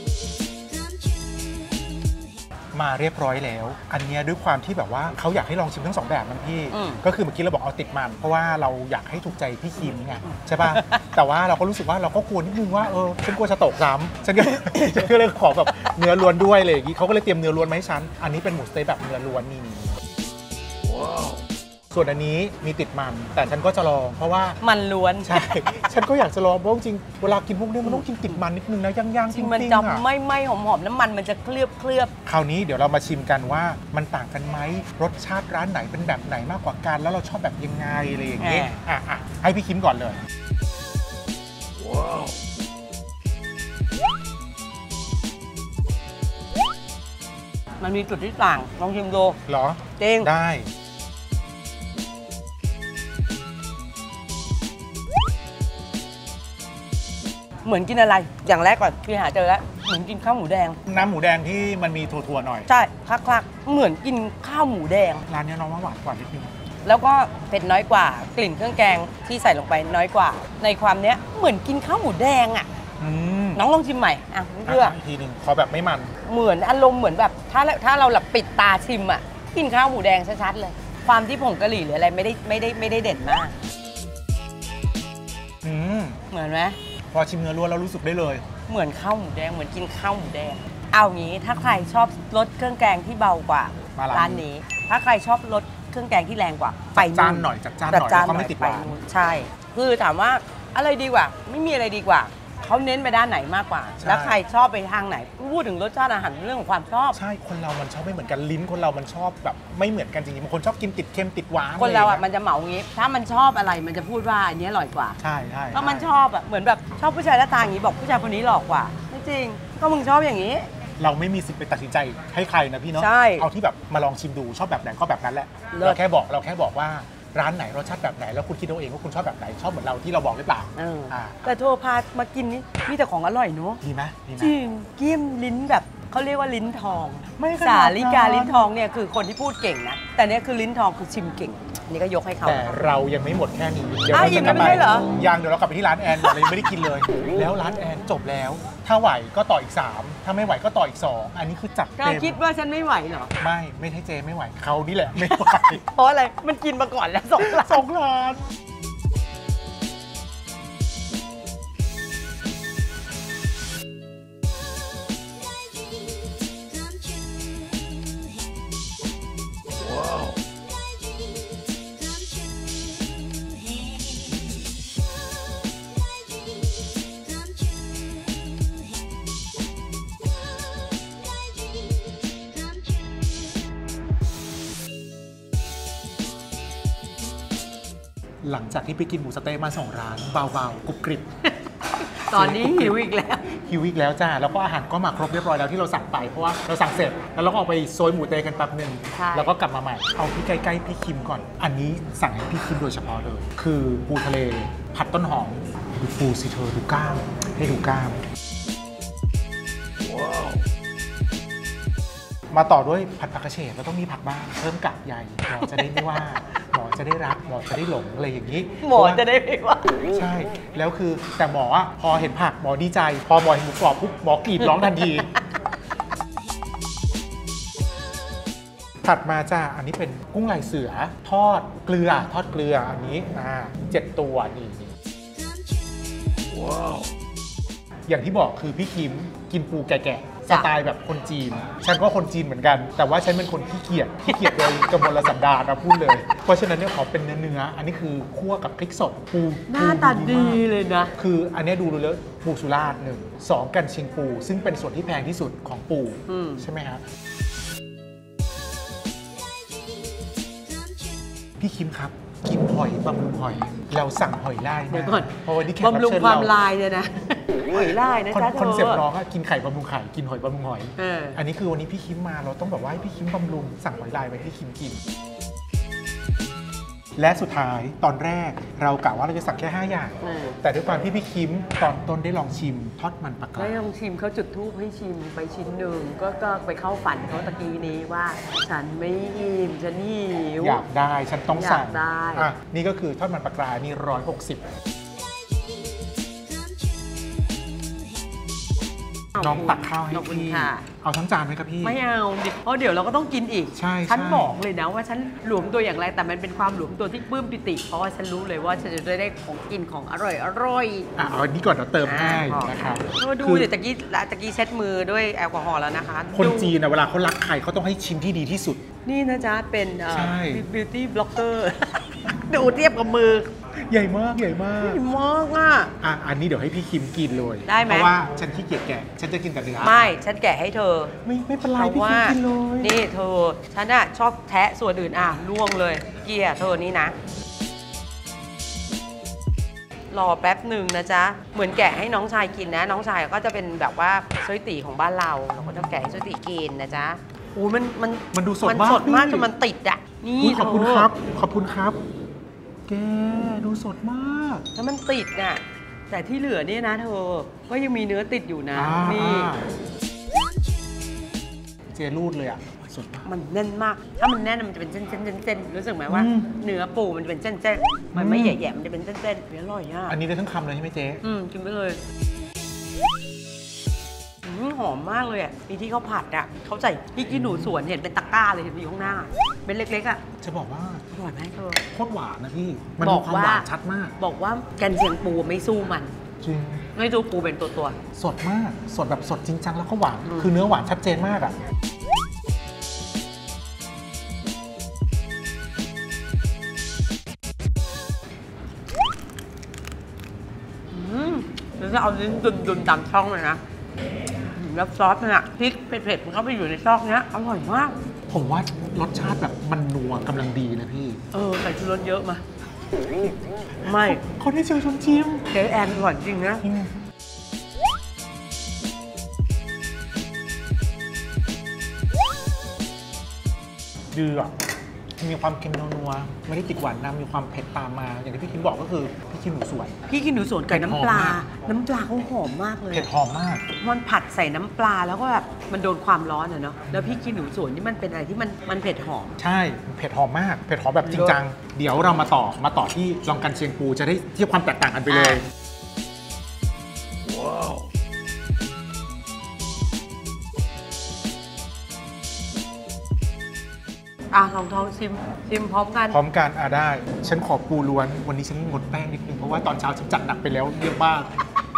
มาเรียบร้อยแล้วอันเนี้ยด้วยความที่แบบว่าเขาอยากให้ลองชิมทั้ง2แบบนะพี่ก็คือเมื่อกี้เราบอกเอาติดมันเพราะว่าเราอยากให้ถูกใจพี่คิมไงใช่ป่ะ แต่ว่าเราก็รู้สึกว่าเราก็กลัวนิดนึงว่าฉันกลัวจะตกซ้ำฉันก็เลยขอแบบเนื้อล้วนด้วยเลยเขาก็เลยเตรียมเนื้อล้วนมาให้ฉันอันนี้เป็นหมูสเต๊ะแบบเนื้อล้วนนี่ส่วนอันนี้มีติดมันแต่ฉันก็จะลองเพราะว่ามันล้วนใช่ ฉันก็อยากจะลองเพราะจริงเวลากินพวกนี้มันต้องกินติดมันนิดนึงนะย่างๆจริปิ้งงๆมันจะไม่หอมๆน้ำมันมันจะเคลือบคราวนี้เดี๋ยวเรามาชิมกันว่ามันต่างกันไหมรสชาติร้านไหนเป็นแบบไหนมากกว่ากันแล้วเราชอบแบบยังไงอะไรอย่างเงี้ยให้พี่คิมก่อนเลยมันมีจุดที่ต่างลองชิมดูเหรอจริงได้เหมือนกินอะไรอย่างแรกก่อนพี่หาเจอแล้วเหมือนกินข้าวหมูแดงน้ำหมูแดงที่มันมีถั่วๆหน่อยใช่คลักๆเหมือนกินข้าวหมูแดงร้านนี้น้องว่าหวานกว่านิดนึงแล้วก็เผ็ดน้อยกว่ากลิ่นเครื่องแกงที่ใส่ลงไปน้อยกว่า ในความเนี้ยเหมือนกินข้าวหมูแดงอ่ะน้องลองชิมใหม่เพื่ออีกทีหนึ่งขอแบบไม่มันเหมือนอารมณ์เหมือนแบบถ้าเราหลับปิดตาชิมอ่ะกินข้าวหมูแดงชัดๆเลยความที่ผงกะหรี่หรืออะไรไม่ได้เด่นมากเหมือนไหมพอชิมเนื้อล้วนแล้วรู้สึกได้เลยเหมือนข้าวหมูแดงเหมือนกินข้าวหมูแดงเอางี้ถ้าใครชอบรสเครื่องแกงที่เบากว่าร้านนี้ถ้าใครชอบรสเครื่องแกงที่แรงกว่าไปจานหน่อยจัดจานหน่อยแล้วก็ไม่ติดหวานใช่คือถามว่าอะไรดีกว่าไม่มีอะไรดีกว่าเขาเน้นไปด้านไหนมากกว่าแล้วใครชอบไปทางไหนพูดถึงรสชาติอาหารเรื่องของความชอบใช่คนเรามันชอบไม่เหมือนกันลิ้นคนเรามันชอบแบบไม่เหมือนกันจริงๆบางคนชอบกินติดเค็มติดหวานคนเราอ่ะมันจะเหมางี้ถ้ามันชอบอะไรมันจะพูดว่าอันนี้อร่อยกว่าใช่ก็มันชอบอ่ะเหมือนแบบชอบผู้ชายหน้าตาอย่างนี้บอกผู้ชายคนนี้หล่อกว่าไม่จริงก็มึงชอบอย่างนี้เราไม่มีสิทธิ์ไปตัดสินใจให้ใครนะพี่เนาะเอาที่แบบมาลองชิมดูชอบแบบไหนก็แบบนั้นแหละเราแค่บอกว่าร้านไหนรสชาติแบบไหนแล้วคุณคิดเอาเองว่าคุณชอบแบบไหนชอบเหมือนเราที่เราบอกหรือเปล่าแต่โทรพามากินนี่มีแต่ของอร่อยเนาะดีไหมจริงเกี้ยมลิ้นแบบเขาเรียกว่าลิ้นทองไม่ขนาดนั้นสาลิกาลิ้นทองเนี่ยคือคนที่พูดเก่งนะแต่เนี่ยคือลิ้นทองคือชิมเก่งนี่ก็ยกให้เขาแต่เรายังไม่หมดแค่นี้เดี๋ยวอ้าวเราจะกลับยังไม่ได้เหรอยังเดี๋ยวเรากลับไปที่ร้านแอนเรายังไม่ได้กินเลย แล้วร้านแอนจบแล้ว ถ้าไหวก็ต่ออีก 3 ถ้าไม่ไหวก็ต่ออีก 2 อันนี้คือจัดก็เต็มคิดว่าฉันไม่ไหวเหรอไม่ใช่เจไม่ไหวเขานี่แหละไม่ไหวเพราะอะไรมันกินมาก่อนแล้ว2 ล้าน 2 ล้านหลังจากที่ไปกินหมูสะเต๊ะมา2 ร้านเบาๆกรุบกริบตอนนี้หิวอีกแล้วหิวอีกแล้วจ้าแล้วก็อาหารก็มาครบเรียบร้อยแล้วที่เราสั่งไปเพราะว่าเราสั่งเสร็จแล้วเราก็ออกไปโซยหมูเตกันแป๊บหนึ่งใช่แล้วก็กลับมาใหม่เอาที่ใกล้ๆพี่คิมก่อน อันนี้สั่งให้พี่คิมโดยเฉพาะเลย คือปูทะเลผัดต้นหอมดูปูสิเธอดูกล้ามให้ดูกล้ามมาต่อด้วยผัดผักกระเฉดแล้วต้องมีผักบ้างเพิ่มกากใยหมอจะได้ไม่ว่าหมอจะได้รักหมอจะได้หลงอะไรอย่างนี้หมอจะได้ไม่ว่าใช่ แล้วคือแต่หมออะพอเห็นผักหมอดีใจ พอหมอเห็นหมูกรอบปุ๊บหมอกรีดร้องทันที ถัดมาจ้าอันนี้เป็นกุ้งลายเสือทอดเกลืออันนี้7 ตัวนี่ว้าวอย่างที่บอกคือพี่คิมกินปูแก่ๆสไตล์แบบคนจีน ฉันก็คนจีนเหมือนกัน แต่ว่าฉันเป็นคนขี้เกียจโดยกมลสันดานนะพูดเลย เพราะฉะนั้นเนี่ยขอเป็นเนื้ออันนี้คือคั่วกับพริกสดปูหน้าตาดีเลยนะคืออันเนี้ยดูแล้วปูสุราษฎร์1 2กันเชียงปู ซึ่งเป็นส่วนที่แพงที่สุดของปูใช่ไหมครับพี่คิมครับกินหอยบำรุงหอยเราสั่งหอยลายเดี๋มายวก่อนเพราะวันนี้แขกรับบำรุงเชิญความเราลายเนี่ยนะหอยลายนะจ๊ะเธคอนเซ็ปต์อน้องอะกินไข่บำรุงไข่กินหอยบำรุงหอยเอออันนี้คือวันนี้พี่คิมมาเราต้องแบบว่าให้พี่คิมบำรุงสั่งหอยลายไปให้พี่คิมกิน และสุดท้ายตอนแรกเรากะว่าเราจะสั่งแค่ 5 อย่าง แต่ด้วยความที่พี่คิมตอนต้นได้ลองชิมทอดมันปลากรายได้ลองชิมเขาจุดธูปให้ชิมไปชิ้นหนึ่งก็ไปเข้าฝันเขาตะกี้นี้ว่า ฉันไม่อิ่มฉันหิวอยากได้ฉันต้องสั่งอยากได้อ่ะนี่ก็คือทอดมันปลากรายนี่160น้องตักข้าวให้ขอบคุณพี่ค่ะเอาทั้งจานไหมครับพี่ไม่เอาดิเพราะเดี๋ยวเราก็ต้องกินอีกใช่ฉันใช่บอกเลยนะว่าฉันหลวมตัวอย่างไรแต่มันเป็นความหลวมตัวที่ปลื้มปิติ เพราะว่าฉันรู้เลยว่าฉันจะได้ของกินของอร่อยอ่ะเอาอันนี้ก่อนเราเติมให้นะครับดูคือเดี๋ยวตะกี้เช็ดมือด้วยแอลกอฮอล์แล้วนะคะคนดูจีนนะเวลาเขารักใครเขาต้องให้ชิ้นที่ดีที่สุดนี่นะจ๊ะเป็นใช่ beauty blogger ดูเทียบกับมือใหญ่มากใหญ่มากดีมากอ่ะอ่ะอันนี้เดี๋ยวให้พี่คิมกินเลยได้ไหมเพราะว่าฉันขี้เกียจแกะฉันจะกินแต่เนื้อไม่ฉันแกะให้เธอไม่เป็นไรเพราะพี่ว่าคิมกินเลยนี่เธอฉันอะชอบแทะส่วนอื่นล่วงเลยเกียร์เธอนี่นะ รอแป๊บหนึ่งนะจ๊ะ เหมือนแกะให้น้องชายกินนะ น้องชายก็จะเป็นแบบว่าซอยตีของบ้านเราก็จะแกะให้ซอยตีกินนะจ๊ะโอ้ยมันดูสดมันมากสดมากพี่จนมันติดอ่ะ นี่อุ๊ยขอบคุณเธครับ ขอบคุณครับ แกดูสดมากแล้วมันติดน่ะ แต่ที่เหลือเนี่ยนะเธอ ก็ยังมีเนื้อติดอยู่นะ นี่เจรูดเลยอ่ะสดมากมันแน่นมาก ถ้ามันแน่นมันจะเป็นเส้นๆรู้สึกไหมว่าอืมเนื้อปูมันจะเป็นเส้นๆมันไม่แหย่ๆมันจะเป็นเส้นๆอร่อยอ่ะอันนี้ได้ทั้งคำเลยใช่ไหมเจ๊กินไปเลยหอมมากเลยอ่ะมีที่เขาผัดอ่ะเขาใส่พริกขี้หนูสวนเห็นเป็นตะกร้าเลยเห็นอยู่ข้างหน้าเป็นเล็กๆอ่ะจะบอกว่าอร่อยไหมเธอโคตรหวานนะพี่ มันบมีอกความว่าหวานชัดมากบอกว่าแกนเชียงปูไม่สู้มันจริงไม่สู้ปูเป็นตัวสดมาก สดแบบสดจริงจังแล้วก็หวานอืมคือเนื้อหวานชัดเจนมากอ่ะหรือจะเอาลิ้นดุนๆตามช่องเลยนะแล้วซอสมันอะพริกเผ็ดๆมันเข้าไปอยู่ในช่องเนี้ยอร่อยมากผมว่ารสชาติแบบมันนัวกำลังดีนะพี่ใส่ชูรสเยอะมา ไม่เขาได้เจอชนจิ้มเจ๊แอนอร่อยจริงนะดีอ่ะมีความเค็มนัวๆไม่ได้ติดหวานนำมีความเผ็ดตามมา อย่างที่พี่คิมบอกก็คือพี่คิมหมูสวนพี่กินหนูสวนไก่น้ำปลา น้ำปลาเขาหอมมากเลยเผ็ดหอมมากมันผัดใส่น้ำปลาแล้วก็แบบมันโดนความร้อนอะเนาะแล้วพี่กินหนูสวนนี่มันเป็นอะไรที่มันเผ็ดหอมใช่เผ็ดหอมมากเผ็ดหอมแบบจริงจังเดี๋ยวเรามาต่อที่ลองกันเชียงปูจะได้เทียบความแตกต่างกันไปเลยว้าวลองท้องชิมพร้อมกันพร้อมกันได้ ฉันขอปูล้วน วันนี้ฉันงดแป้งนิดนึง เพราะว่าตอนเช้าฉันจัดหนักไปแล้วเยอะมาก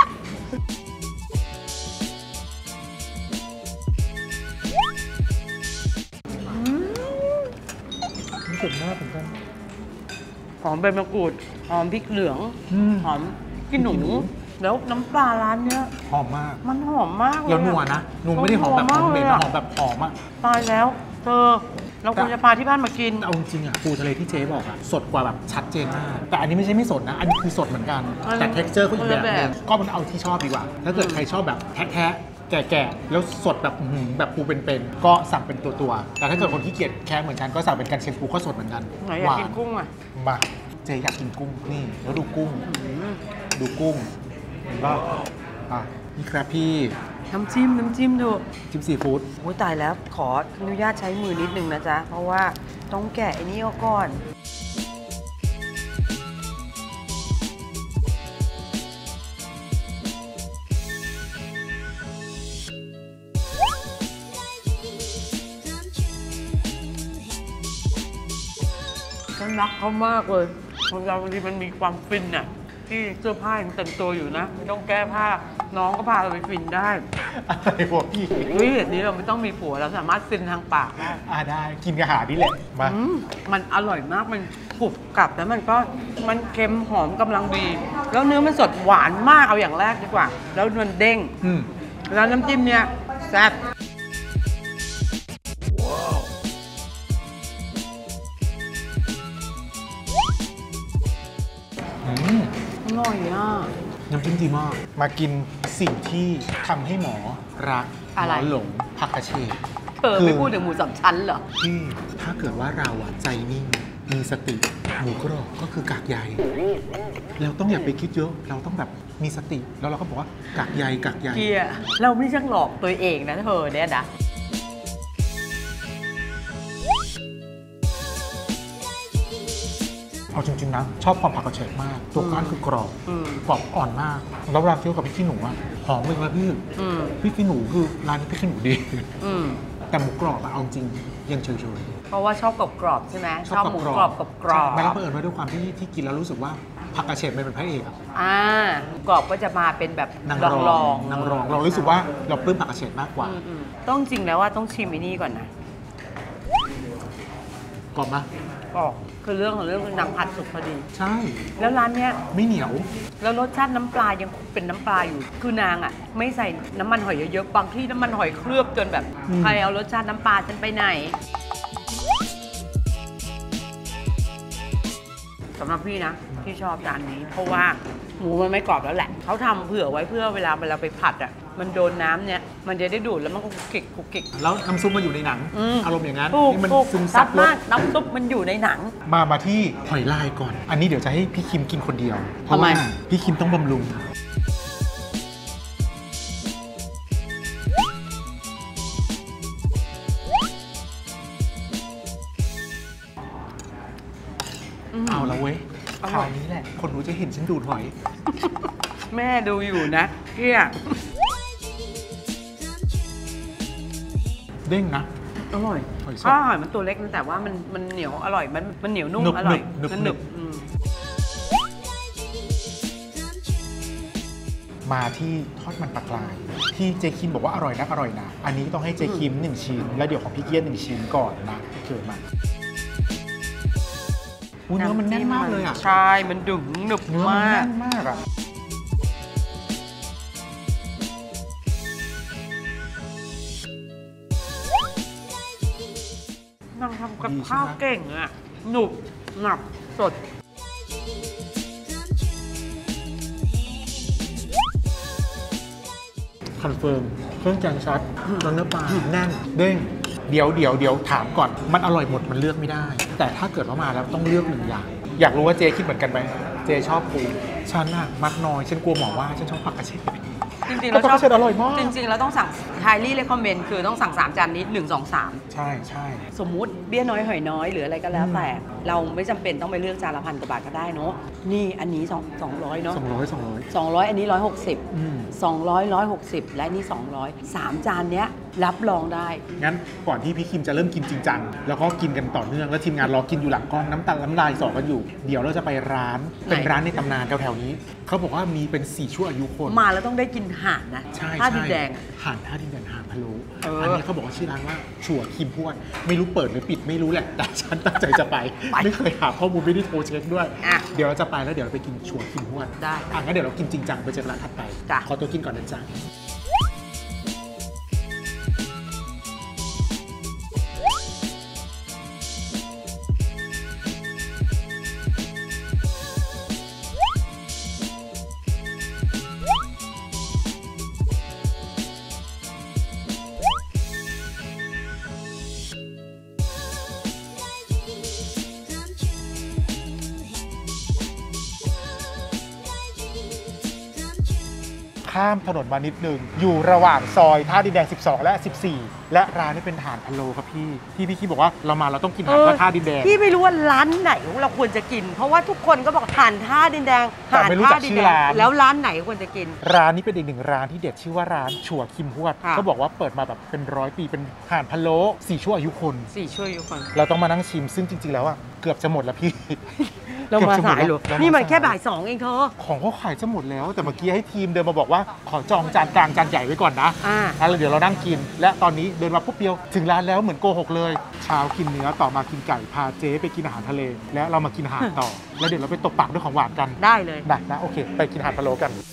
นี่เผ็ดมากเหมือนกันหอมใบมะกรูด หอมพริกเหลือง หอมขี้หนูขี้หนูแล้วน้ำปลาร้านเนี้ยหอมมากมันหอมมากเลยแล้วนัวนะนัวไม่ได้หอมแบบหอมเหม็นนะหอมแบบหอมอะตายแล้วเธอเราควรจะพาที่บ้านมากินเอาจริงๆอ่ะปูทะเลที่เจ๊บอกอ่ะสดกว่าแบบชัดเจนมากแต่อันนี้ไม่ใช่ไม่สดนะ อันนี้คือสดเหมือนกัน แต่ texture ก็อีกแบบนึงก็มันเอาที่ชอบดีกว่า ถ้าเกิดใครชอบแบบแท้ๆแก่ๆแล้วสดแบบแบบปูเป็นๆก็สั่งเป็นตัวๆแต่ถ้าเกิดคนที่เกียจแค่เหมือนฉันก็สั่งเป็นกันเชียงปูก็สดเหมือนกันไหนอยากกินกุ้งอ่ะมาเจ๊อยากกินกุ้งนี่แล้วดูกุ้งดูกุ้งเห็นป่ะนี่ครับพี่น้ำจิ้มดูจิ้มซีฟู้ดโอ้ยตายแล้วขออนุญาตใช้มือนิดนึงนะจ๊ะ เพราะว่าต้องแกะไอ้นี่ก่อน ฉันรักเขามากเลยคนเราบางทีมันมีความฟินน่ะที่เสื้อผ้ายังเต็มตัวอยู่นะ ไม่ต้องแก้ผ้า น้องก็พาเราไปฟินได้อะไรพวกพี่เหตุนี้เราไม่ต้องมีผัวเราสามารถฟินทางปากได้ได้กินกระหานี่แหละมามันอร่อยมาก มันกรุบกรับแล้วมันเค็มหอมกำลังดี แล้วเนื้อมันสดหวานมากเอาอย่างแรกดีกว่า แล้วมันเด้ง แล้วน้ำจิ้มเนี่ยแซ่บอร่อยอ่ะน้ำจิ้มดีมาก มากินสิ่งที่ทำให้หมอรักหอะไรมอหลงผักกระเฉดไม่พูดถึงหมูสามชั้นเหรอที่ถ้าเกิดว่าเราอะใจนิ่ง มีสติ หมูกรอบก็คือกากใยเราต้องอย่าไปคิดเยอะ เราต้องแบบมีสติ แล้วเราก็บอกว่ากากใยเกียเราไม่ช่างหลอกตัวเองนะเธอเนี่ยนะเอาจริงๆนะ ชอบความผักกระเฉดมาก ตัวก้านคือกรอบกรอบอ่อนมาก แล้วเวลาเคี้ยวกับพริกขี้หนูอะหอมเลยนะพี่พริกขี้หนูคือร้านนี้พริกขี้หนูดีแต่หมูกรอบอะเอาจริงยังเฉยๆเพราะว่าชอบกรอบใช่ไหมชอบหมูกรอบกรอบไม่แล้วเผอิญว่าด้วยความที่กินแล้วรู้สึกว่าผักกระเฉดมันเป็นพระเอกอะกรอบก็จะมาเป็นแบบนางลรออง งนางรองเรารู้สึกว่าเราปลื้มผักกระเฉดมากกว่าต้องจริงแล้วว่าต้องชิมไอ้นี่ก่อนนะกรอบมะกรอบคือเรื่องของเรื่องคือนางผัดสุกพอดีใช่แล้วร้านเนี้ยไม่เหนียวแล้วรสชาติน้ำปลายังเป็นน้ำปลาอยู่ คือนางอ่ะไม่ใส่น้ำมันหอยเยอะๆบางที่น้ำมันหอยเคลือบจนแบบใครเอารสชาติน้ำปลาฉันไปไหนสำหรับพี่นะที่ชอบจานนี้ เพราะว่าหมูมันไม่กรอบแล้วแหละเขาทำเผื่อไว้เพื่อเวลาไปผัดอ่ะมันโดนน้ำเนี่ยมันจะได้ดูดแล้วมันก็คุกกิกแล้วน้ำซุปมันอยู่ในหนัง อารมณ์อย่างนั้นถูกนี่มันถูกซึมซับรสมากน้ำซุปมันอยู่ในหนังมาที่หอยลายก่อน อันนี้เดี๋ยวจะให้พี่คิมกินคนเดียว เพราะทำไมว่าพี่คิมต้องบำรุงเอาละเว้ยคราวนี้แหละ คนรู้จะเห็นฉันดูดหอยแม่ดูอยู่นะเกี้ยเด้งนะอร่อยหอยสดข้าวหอยมันตัวเล็กนะแต่ว่ามันเหนียวอร่อยมันเหนียวนุ่มหนึบอร่อยหนึบมันหนึบมาที่ทอดมันปลากราย ที่เจคิมบอกว่าอร่อยนะอร่อยนะ อันนี้ต้องให้เจคิม1 ชิ้น แล้วเดี๋ยวของพี่เกียร์1 ชิ้นก่อนนะเกิดมาเนื้อมันแน่นมากเลยอ่ะใช่มันดึงหนึบเนื้อมันมาแน่กนมากอ่ะนางทำกับข้าวเก่งอ่ะหนุบหนับสดคอนเฟิร์มเครื่องแกงชัดแล้วเนื้อปลาแน่นเด้งเดี๋ยวถามก่อนมันอร่อยหมดมันเลือกไม่ได้ แต่ถ้าเกิดว่ามาแล้วต้องเลือก1 อย่างอยากรู้ว่าเจคิดเหมือนกันไหมเจชอบปูฉันน่ะมักน้อยฉันกลัวหมอว่าฉันชอบผักกระเฉดจริงๆแล้วชอบอร่อยมากจริงๆแล้วต้องสั่งไฮรี่เลคคอมเมนต์คือต้องสั่ง3 จานนี้1 2 3 ใช่สมมุติเบี้ยน้อยหอยน้อยหรืออะไรก็แล้วแต่เราไม่จำเป็นต้องไปเลือกจานละ1,000 กว่าบาทก็ได้เนาะนี่อันนี้200เนาะ200อันนี้160 และนี่200 3 จานเนี้ยรับรองได้งั้นก่อนที่พี่คิมจะเริ่มกินจริงจังแล้วก็กินกันต่อเนื่องแล้วทีมงานรอกินอยู่หลังกล้องน้ำลายสอกันอยู่เดี๋ยวเราจะไปร้านเป็นร้านในตำนานแถวๆนี้เขาบอกว่ามีเป็น4 ชั่วอายุคนมาแล้วต้องได้กินห่านนะท่าดินแดงห่านท่าดินแดงห่านพะโล้อันนี้เขาบอกว่าชื่อร้านว่าชัวคิมพวดไม่รู้เปิดหรือปิดไม่รู้แหละแต่ฉันตั้งใจจะไปไม่เคยหาข้อมูลไม่ได้โทรเช็คด้วยเดี๋ยวเราจะไปแล้วเดี๋ยวเราไปกินชัวคิมพวดได้งั้นเดี๋ยวเรากินจริงจังไปเจอกันร้านถัดไปขอตัวกินก่อนนะจ๊ะข้ามถนนมานิดนึงอยู่ระหว่างซอยท่าดินแดง12และ14และร้านนี้เป็นห่านพะโล้ครับพี่คิดบอกว่าเรามาเราต้องกินห่านท่าดินแดงพี่ไม่รู้ว่าร้านไหนเราควรจะกินเพราะว่าทุกคนก็บอกห่านท่าดินแดงห่านท่าดินแดงแล้วร้านไหนควรจะกินร้านนี้เป็นอีก1 ร้านที่เด็ดชื่อว่าร้านชัวคิมพวดเขาบอกว่าเปิดมาแบบเป็น100 ปีเป็นห่านพะโล้4 ชั่วอายุคน 4 ชั่วอายุคนเราต้องมานั่งชิมซึ่งจริงๆแล้วอ่ะเกือบจะหมดแล้วพี่เรามาสายหรอนี่มันแค่บ่าย2เองเธอของเขาขายจะหมดแล้วแต่เมื่อกี้ให้ทีมเดินมาบอกว่าขอจองจานกลางจานใหญ่ไว้ก่อนนะแล้วเดี๋ยวเรานั่งกินและตอนนี้เดินมาปุ๊บเดียวถึงร้านแล้วเหมือนโกหกเลยเช้ากินเนื้อต่อมากินไก่พาเจ๊ไปกินอาหารทะเลแล้วเรามากินอาหารต่อแล้วเดี๋ยวเราไปตบปากด้วยของหวานกันได้เลยนะโอเคไปกินอาหารพะโล้กัน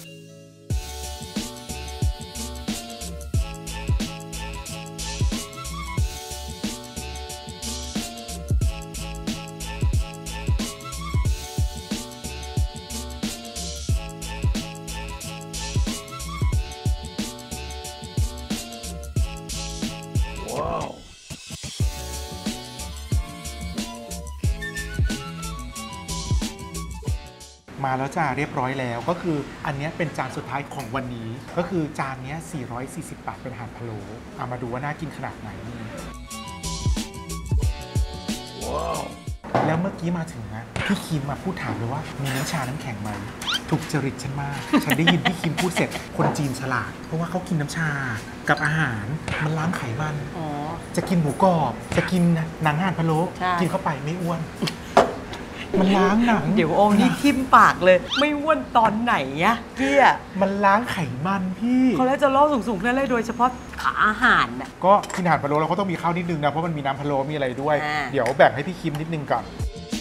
มาแล้วจ้าเรียบร้อยแล้วก็คืออันนี้เป็นจานสุดท้ายของวันนี้ก็คือจานนี้440 บาทเป็นอาหารพะโล้มาดูว่าน่ากินขนาดไหนนี่ว้าวแล้วเมื่อกี้มาถึงนะพี่คิมมาพูดถามเลยว่ามีน้ำชาน้ำแข็งไหมถูกจริตฉันมากฉันได้ยินพี่คิมพูดเสร็จคนจีนฉลาดเพราะว่าเขากินน้ำชากับอาหารมันล้างไขมันจะกินหมูกรอบจะกินหนังห่านพะโล้กินเข้าไปไม่อ้วนมันล้างหนังเดี๋ยวโอ้นี่ทิ่มปากเลยไม่อ้วนตอนไหนอะเกี้ยมันล้างไขมันพี่เขาแล้วจะล่อสูงๆนั่นเลยโดยเฉพาะขาอาหารน่ะก็กินอาหารพะโล้เราก็ต้องมีข้าวนิดนึงนะเพราะมันมีน้ำพะโล้มีอะไรด้วยเดี๋ยวแบ่งให้พี่คิมนิดนึงก่อน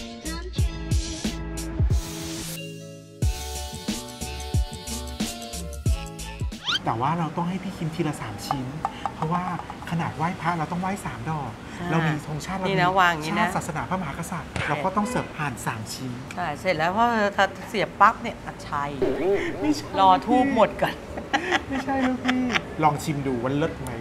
แต่ว่าเราต้องให้พี่คิมทีละ3 ชิ้นเพราะว่าขนาดไหว้พระเราต้องไหว้3 ดอกเรามีธงชาติเรามีชาติศาสนาพระมหากษัตริย์เราก็ต้องเสิร์ฟผ่าน3 ชิ้นใช่เสร็จแล้วพอถ้าเสียบปั๊บเนี่ยชัยรอทูบหมดก่อนไม่ใช่ลูกพี่ลองชิมดูว่าเลิศไหม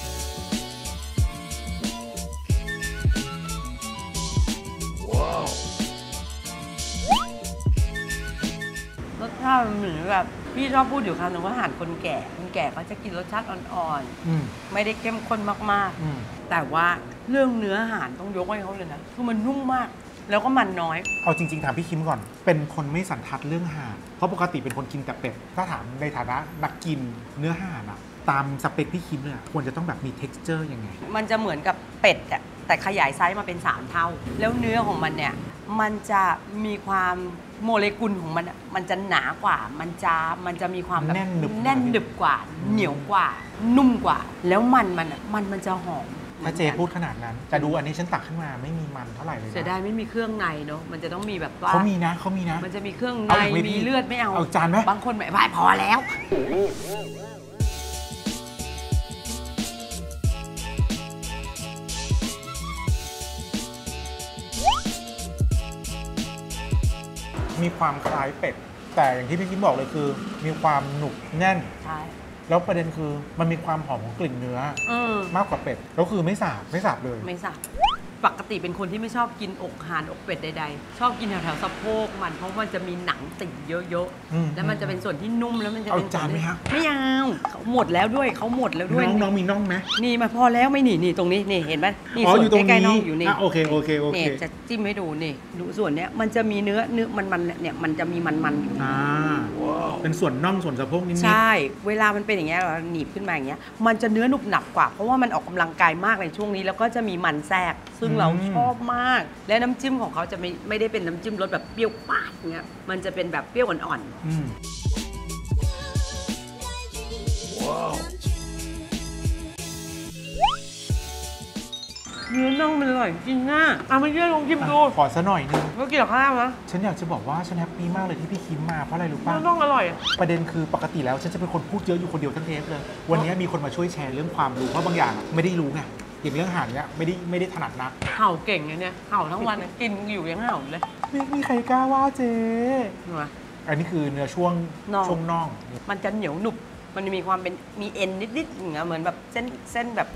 รสชาติมันเหมือนแบบพี่ชอบพูดอยู่คำนึงว่าอาหารคนแก่เขาจะกินรสชาติอ่อนๆไม่ได้เข้มข้นมากๆแต่ว่าเรื่องเนื้ออาหารต้องยกให้เขาเลยนะคือมันนุ่มมากแล้วก็มันน้อยเอาจริงๆถามพี่คิมก่อนเป็นคนไม่สันทัดเรื่องห่านเพราะปกติเป็นคนกินแต่เป็ดถ้าถามในฐานะนักกินเนื้อห่านอะตามสเปคพี่คิมเนี่ยควรจะต้องแบบมี texture ยังไงมันจะเหมือนกับเป็ดอะแต่ขยายไซส์มาเป็น3 เท่าแล้วเนื้อของมันเนี่ยมันจะมีความโมเลกุลของมันจะหนากว่ามันจะมีความแบบแน่นหนึบกว่าเหนียวกว่านุ่มกว่าแล้วมันจะหอมถ้าเจพูดขนาดนั้นแต่ดูอันนี้ฉันตักขึ้นมาไม่มีมันเท่าไหร่เลยเสียดายไม่มีเครื่องในเนาะมันจะต้องมีแบบว่าเขามีนะมันจะมีเครื่องในมีเลือดไม่เอาจานไหมบางคนไม่พอแล้วมีความคล้ายเป็ดแต่อย่างที่พี่คิมบอกเลยคือมีความหนุบแน่นใช่แล้วประเด็นคือมันมีความหอมของกลิ่นเนื้อมากกว่าเป็ดแล้วคือไม่สาบเลยไม่สาบปกติเป็นคนที่ไม่ชอบกินอกห่านอกเป็ดใดๆชอบกินแถวๆสะโพกมันเพราะมันจะมีหนังติดเยอะๆแล้วมันจะเป็นส่วนที่นุ่มแล้วมันจะเป็นเอาจานไหมครับไม่เอาเขาหมดแล้วด้วยน้องมีน่องไหมนี่มาพอแล้วไม่นี่ตรงนี้นี่เห็นไหมนี่ส่วนใกล้ๆน่องอยู่นี่โอเคเนี่ยจะจิ้มให้ดูนี่ดูส่วนเนี้ยมันจะมีเนื้อมันเนี่ยมันจะมีมันอยู่เป็นส่วนน่องส่วนสะโพกนิดๆใช่เวลามันเป็นอย่างเงี้ยหนีบขึ้นมาอย่างเงี้ยมันจะเนื้อหนุบหนับกว่าเพราะว่ามันออกกำลังกายมากในช่วงนี้แล้วก็จะมีมันแทรกซึ่งเราชอบมากและน้ำจิ้มของเขาจะไม่ได้เป็นน้ำจิ้มรสแบบเปรี้ยวปาดเงี้ยมันจะเป็นแบบเปรี้ยวอ่อนเนื้อน่องมันอร่อยจริงอ่ะไม่เชื่อลองชิมดูขอซะหน่อยนึงเมื่อกี้ข้าวนะฉันอยากจะบอกว่าฉันแฮปปี้มากเลยที่พี่คิมมาเพราะอะไรรู้ป่ะเนื้อน่องอร่อยประเด็นคือปกติแล้วฉันจะเป็นคนพูดเยอะอยู่คนเดียวทั้งเทปเลยวันนี้มีคนมาช่วยแชร์เรื่องความรู้เพราะบางอย่างไม่ได้รู้ไงอย่างเรื่องอาหารเนี้ยไม่ได้ถนัดนักเห่าเก่งเนี่ยเห่าทั้งวันกินอยู่ยังเห่าเลยไม่มีใครกล้าว่าเจ๊อันนี้คือเนื้อช่วงน่องมันจะเหนียวหนุบมันมีความเป็นมีเอ็นนิดๆอย่างเงี้ยเหมือนแบบเส้นแบบ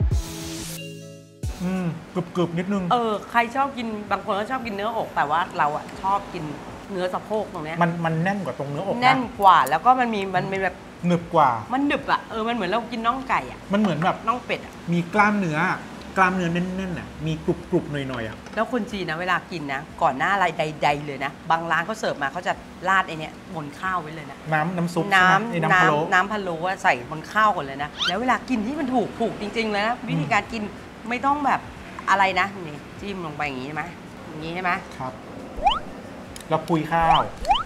กรึบนิดนึงใครชอบกินบางคนก็ชอบกินเนื้ออกแต่ว่าเราอ่ะชอบกินเนื้อสะโพกตรงเนี้ยมันแน่นกว่าตรงเนื้ออกแน่นกว่าแล้วก็มันมีแบบหนึบกว่ามันหนึบอ่ะมันเหมือนเรากินน่องไก่อ่ะมันเหมือนแบบน่องเป็ดอ่ะมีกล้ามเนื้อแน่นๆน่ะมีกรุบหน่อยๆอ่ะแล้วคนจีนนะเวลากินนะก่อนหน้าอะไรใดๆเลยนะบางร้านเขาเสิร์ฟมาเขาจะราดไอเนี้ยบนข้าวไว้เลยนะน้ำซุปน้ำพะโล้ใส่บนข้าวก่อนเลยนะแล้วเวลากินที่มันถูกจริงๆเลยนะวิธีการกินไม่ต้องแบบอะไรนะนี่จิ้มลงไปอย่างนี้ใช่ไหมอย่างนี้ใช่ไหมครับแล้วปุยข้าว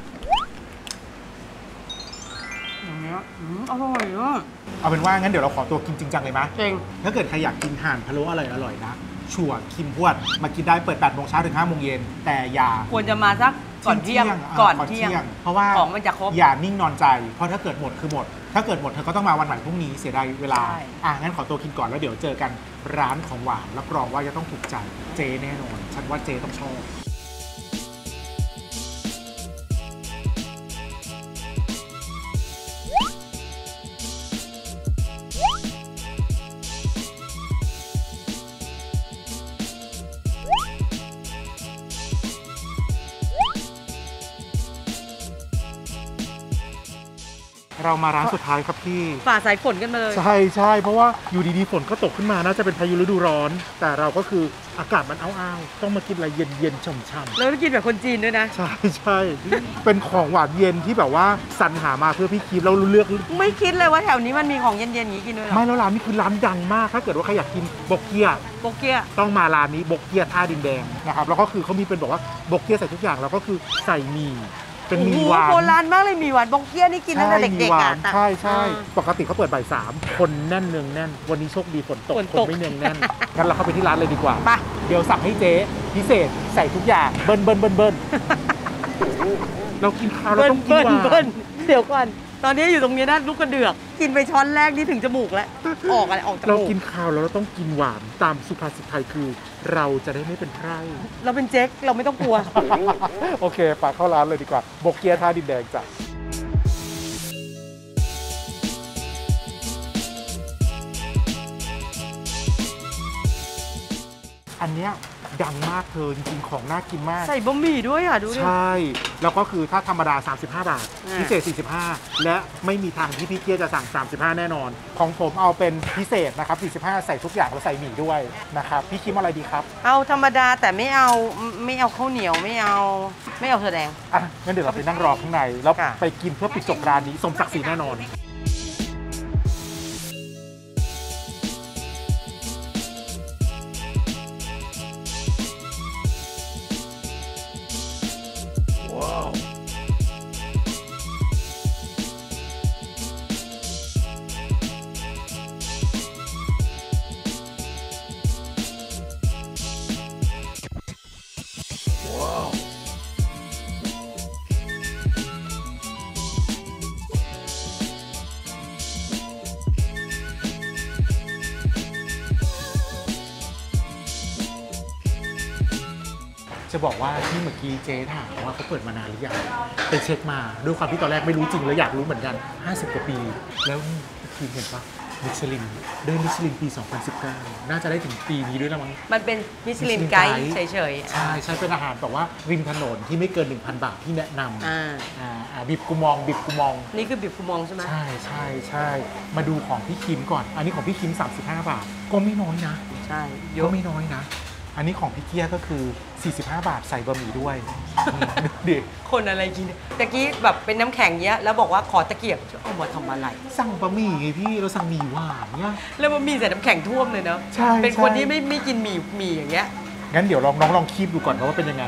อย่างเงี้ยอร่อยอ่ะเอาเป็นว่างั้นเดี๋ยวเราขอตัวกินจริงจังเลยไหมจริงถ้าเกิดใครอยากกินห่านพะโล้อร่อยนะชัวร์คิมพวดมากินได้เปิด8 โมงเช้าถึง5 โมงเย็นแต่อย่าควรจะมาสักก่อนเที่ยงเพราะว่าของมันจะครบอย่านิ่งนอนใจเพราะถ้าเกิดหมดคือหมดถ้าเกิดหมดเธอก็ต้องมาวันใหม่พรุ่งนี้เสียดายเวลางั้นขอตัวกินก่อนแล้วเดี๋ยวเจอกันร้านของหวานรับรองว่าจะต้องถูกใจเจแน่นอนฉันว่าเจต้องชอบเรามาร้านสุดท้ายครับพี่ฝ่าสายฝนกันมาเลยใช่เพราะว่าอยู่ดีๆฝนก็ตกขึ้นมาน่าจะเป็นพายุฤดูร้อนแต่เราก็คืออากาศมันอ้าวๆต้องมากินอะไรเย็นๆช่ำๆแล้วกินแบบคนจีนด้วยนะใช่เป็นของหวานเย็นที่แบบว่าสรรหามาเพื่อพี่คิมเราเลือกไม่คิดเลยว่าแถวนี้มันมีของเย็นๆอย่างนี้กินด้วยหรอไม่แล้วร้านนี้คือร้านดังมากถ้าเกิดว่าใครอยากกินบกเกียต้องมาร้านนี้บกเกียท่าดินแดงนะครับแล้วก็คือเขามีเป็นบอกว่าบกเกียใส่ทุกอย่างแล้วก็คือใส่หมี่เป็นมีหวานโบราณมากเลยมีหวานบกเกี้ยนี่กินตั้งแต่เด็กๆอ่ะใช่ปกติเขาเปิดบ่าย 3คนแน่นเนืองแน่นวันนี้โชคดีฝนตกคนไม่เนืองแน่นงั้นเราเข้าไปที่ร้านเลยดีกว่าไปเดี๋ยวสั่งให้เจ๊พิเศษใส่ทุกอย่างเบิ้ลเรากินข้าวเราต้องกินหวานเดี๋ยวก่อนตอนนี้อยู่ตรงนี้นะลูกกระเดือกกินไปช้อนแรกนี่ถึงจมูกแล้วออกจมูกเรากินข้าวแล้วเราต้องกินหวานตามสุภาษิตไทยคือเราจะได้ไม่เป็นไพร่เราเป็นเจ๊กเราไม่ต้องกลัวโอเคไปเข้าร้านเลยดีกว่าบกเกียท่าดินแดงจ้ะอันเนี้ยดังมากเธอจริงๆของน่ากินมากใส่บะหมี่ด้วยอ่ะดูดิใช่แล้วก็คือถ้าธรรมดา35 บาทพิเศษ45และไม่มีทางที่พี่เกียร์จะสั่ง35แน่นอนของผมเอาเป็นพิเศษนะครับ45ใส่ทุกอย่างแล้วใส่หมี่ด้วยนะครับพี่คิมอะไรดีครับเอาธรรมดาแต่ไม่เอาข้าวเหนียวไม่เอาแสดงงั้นเดี๋ยวเราไปนั่งรอข้างในแล้วไปกินเพื่อปิดจบร้านนี้สมศักดิ์ศรีแน่นอนบอกว่าที่เมื่อกี้เจ๊ถามว่าเขาเปิดมานานหรือยังไปเช็คมาด้วยความที่ตอนแรกไม่รู้จริงแล้วอยากรู้เหมือนกัน50 กว่าปี แล้วนี่คือเห็นปะมิชลินได้มิชลินปี 2019 น่าจะได้ถึงปีนี้ด้วยนะมั้งมันเป็นมิชลินไกด์เฉยๆใช่ใช่เป็นอาหารแบบว่าริมถนนที่ไม่เกิน 1,000 บาทที่แนะนำบิบกุมองบิบกุมองนี่คือบิบกุมองใช่ไหมใช่ใช่ใช่มาดูของพี่คิมก่อนอันนี้ของพี่คิม35 บาทก็ไม่น้อยนะใช่ก็ไม่น้อยนะอันนี้ของพี่เกียร์ก็คือ45 บาทใส่บะหมี่ด้วยเด็กคนอะไรกินตะกี้แบบเป็นน้ำแข็งเงี้ยแล้วบอกว่าขอตะเกียบเอามาทำอะไรสั่งบะหมี่ไงพี่เราสั่งหมี่หวานเนี่ยแล้วบะหมี่ใส่น้ำแข็งท่วมเลยเนาะใช่เป็นคนที่ไม่กินหมี่อย่างเงี้ยงั้นเดี๋ยวน้องลองคีบดูก่อนว่าเป็นยังไง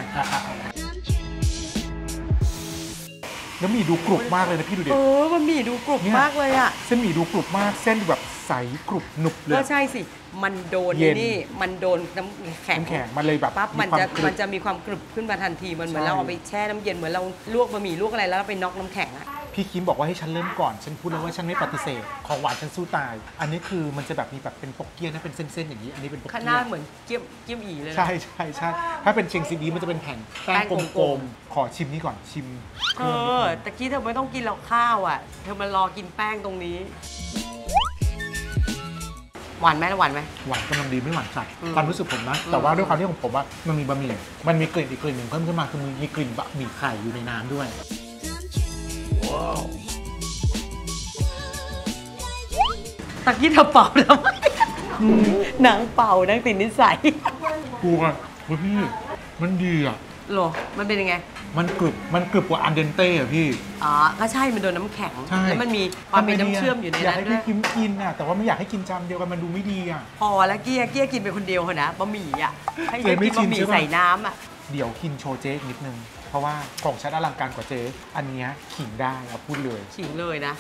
แล้วหมี่ดูกรุบมากเลยนะพี่ดูดิบะหมี่ดูกรุบมากเลยอะเส้นหมี่ดูกรุบมากเส้นแบบใสกรุบหนุบเลยก็ใช่สิมันโดนนี่มันโดนน้ำแข็งมันเลยแบบปั๊บมันจะมีความกรึบขึ้นมาทันทีมันเหมือนเราเอาไปแช่น้ำเย็นเหมือนเราลวกบะหมี่ลวกอะไรแล้วไปน็อกน้ำแข็งอะพี่คิมบอกว่าให้ฉันเริ่มก่อนฉันพูดแล้วว่าฉันไม่ปฏิเสธของหวานฉันสู้ตายอันนี้คือมันจะแบบมีแบบเป็นปกเกี้ยนะเป็นเส้นๆอย่างนี้อันนี้เป็นปกเกี้ยขนาดเหมือนเกี๊ยวอีเลยใช่ใช่ใช่ถ้าเป็นเชียงซีดีมันจะเป็นแผ่นแป้งกลมๆขอชิมนี่ก่อนชิมตะกี้เธอไม่ต้องกินแล้วข้าวอ่ะเธอมารอกินแป้งตรงนี้หวานไหมหวานไหมหวานกำลังดีไม่หวานจัดความรู้สึกผมนะแต่ว่าด้วยความที่ของผมว่ามันมีบะหมี่มันมีกลิ่นอีกกลิ่นหนึ่งเพิ่มขึ้นมาคือมีกลิ่นบะหมี่ไข่อยู่ในน้ำด้วยตะกี้เธอเป่าแล้วนางเป่านางติดนิสัยกูอ่ะพี่มันดีอ่ะหรอมันเป็นยังไงมันกรึบกว่าอันเดนเต้อะพี่ก็ใช่มันโดนน้ำแข็งแล้วมันมีความเป็นน้ำเชื่อมอยู่ในนั้นด้วยอยากให้พี่กินอ่ะแต่ว่าไม่อยากให้กินจานเดียวกันมันดูไม่ดีอ่ะพอแล้วเกี้ยกินไปคนเดียวนะบะหมี่อ่ะให้กินบะหมี่ใส่น้ำอ่ะเดี๋ยวกินโชว์เจ๊นิดนึงเพราะว่าของฉันอลังการกว่าเจ๊อันนี้ขิงได้เอาพูดเลยขิงเลยนะ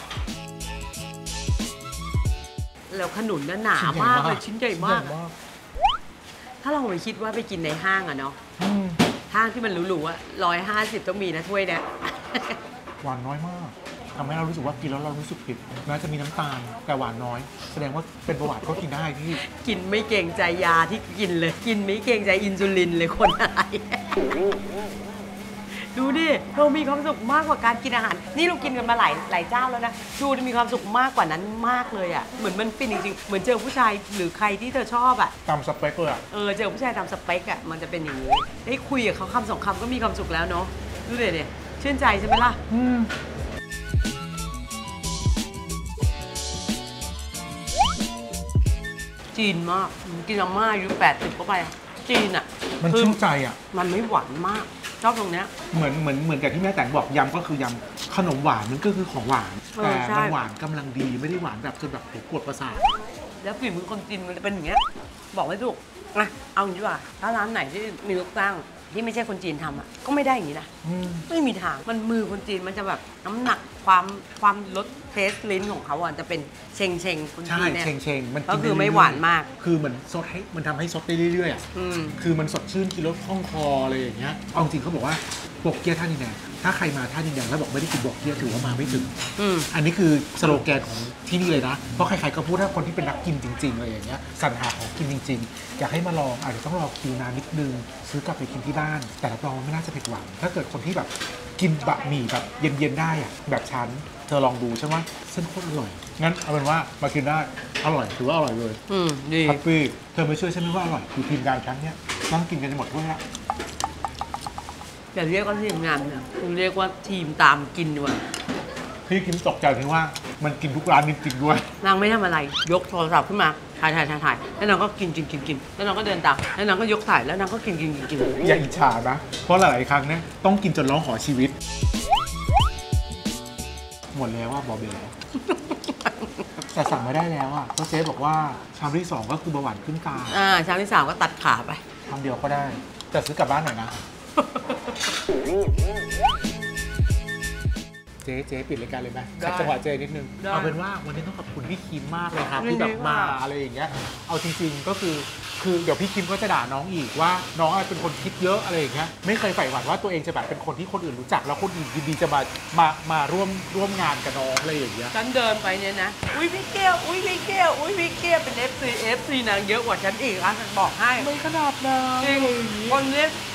แล้วขนุนหนามากเลยชิ้นใหญ่มากถ้าเราไปคิดว่าไปกินในห้างอะเนาะห้างที่มันหรูๆอะ150ต้องมีนะถ้วยเนี่ยหวานน้อยมากทำให้เรารู้สึกว่ากินแล้วเรารู้สึกผิดแม้จะมีน้ำตาลแต่หวานน้อยแสดงว่าเป็นเบาหวานก็กินได้พี่กินไม่เกรงใจยาที่กินเลยกินไม่เกรงใจอินซูลินเลยคนอะไรดูดิเรามีความสุขมากกว่าการกินอาหารนี่เรากินกันมาหลายเจ้าแล้วนะดูมีความสุขมากกว่านั้นมากเลยอ่ะเหมือนมันฟินจริงๆเหมือนเจอผู้ชายหรือใครที่เธอชอบอ่ะตามสเปคเลยเจอผู้ชายตามสเปคอ่ะมันจะเป็นอย่างนี้ได้คุยกับเขาคำสองคำก็มีความสุขแล้วเนาะดูดิเนี่ยชื่นใจใช่ไหมล่ะจีนมากกินอาม่าอายุ80เข้าไปจีนอ่ะมันชื่นใจอ่ะมันไม่หวานมากชอบตรงเนี้ยเหมือนกับที่แม่แต่งบอกยำก็คือยำขนมหวานมันก็คือของหวานแต่มันหวานกำลังดีไม่ได้หวานแบบจนแบบปวดประสาทแล้วฝีมือคนจีนมันจะเป็นอย่างเงี้ยบอกไม่ถูกนะเอาอย่างนี้ดีกว่าถ้าร้านไหนที่มีลูกจ้างที่ไม่ใช่คนจีนทำอ่ะก็ไม่ได้อย่างนี้นะไม่มีทางมันมือคนจีนมันจะแบบน้ำหนักความลดเทสลิ้นของเขาอ่ะจะเป็นเชงคนจีนเนี่ยเชงมันก็คือไม่หวานมากคือเหมือนซดให้มันทำให้ซดได้เรื่อยๆอ่ะคือมันสดชื่นกินแล้วคล่องคออะไรอย่างเงี้ยเอาจริงเขาบอกว่าบกเกี้ยท่าดินแดงถ้าใครมาท่าดินแดงแล้วบอกไม่ได้กินบกเกี้ยถือว่ามาไม่ถึงอันนี้คือสโลแกนของที่นี่เลยนะเพราะใครๆก็พูดถ้าคนที่เป็นนักกินจริงๆอะไรอย่างเงี้ยสรรหาของกินจริงๆอยากให้มาลองอาจจะต้องรอคิวนานนิดนึงซื้อกลับไปกินที่บ้านแต่รับรองไม่น่าจะผิดหวังถ้าเกิดคนที่แบบกินบะหมี่แบบเย็นๆได้อะแบบฉันเธอลองดูใช่ไหมเส้นโคตรอร่อยงั้นเอาเป็นว่ามากินได้อร่อยถือว่าอร่อยเลยดีครับพี่เธอไม่เชื่อใช่ไหมว่าอร่อยคือทีมงานครั้งเนี้ยนั่งกินกันหมดด้วยละอย่าเรียกว่าทีมงานนะเรียกว่าทีมตามกินดีกว่าพี่กินตกใจถึงว่ามันกินทุกร้านจริงๆด้วยนางไม่ทำอะไรยกโทรศัพท์ขึ้นมาถ่ายแล้วนางก็กินแล้วนางก็เดินตามแล้วนางก็ยกถ่ายแล้วนางก็กินอย่าอิจฉานะเพราะหลายๆครั้งเนี่ยต้องกินจนร้องขอชีวิตหมดแล้วว่าบอเบลแต่สั่งไม่ได้แล้วอ่ะเพราะเจ๊บอกว่าชามที่2ก็คือเบาหวานขึ้นตาชามที่3ก็ตัดขาไปคำเดียวก็ได้แต่ซื้อกลับบ้านหน่อยนะเจ๊ปิดรายการเลยไหมจังหวะเจ๊นิดนึงเอาเป็นว่าวันนี้ต้องขอบคุณพี่คิมมากเลยครับที่แบบมาอะไรอย่างเงี้ยเอาจริงๆก็คือเดี๋ยวพี่คิมก็จะด่าน้องอีกว่าน้องเป็นคนคิดเยอะอะไรอย่างเงี้ยไม่เคยใฝ่ฝันว่าตัวเองจะแบบเป็นคนที่คนอื่นรู้จักแล้วคนอื่นยินดีจะมาร่วมงานกับน้องอะไรอย่างเงี้ยฉันเดินไปเนี่ยนะอุ้ยพี่เกี้ยวเป็น FC นางเยอะกว่าฉันอีกอ่ะบอกให้ไม่ขนาดนั้นจริงคนนี้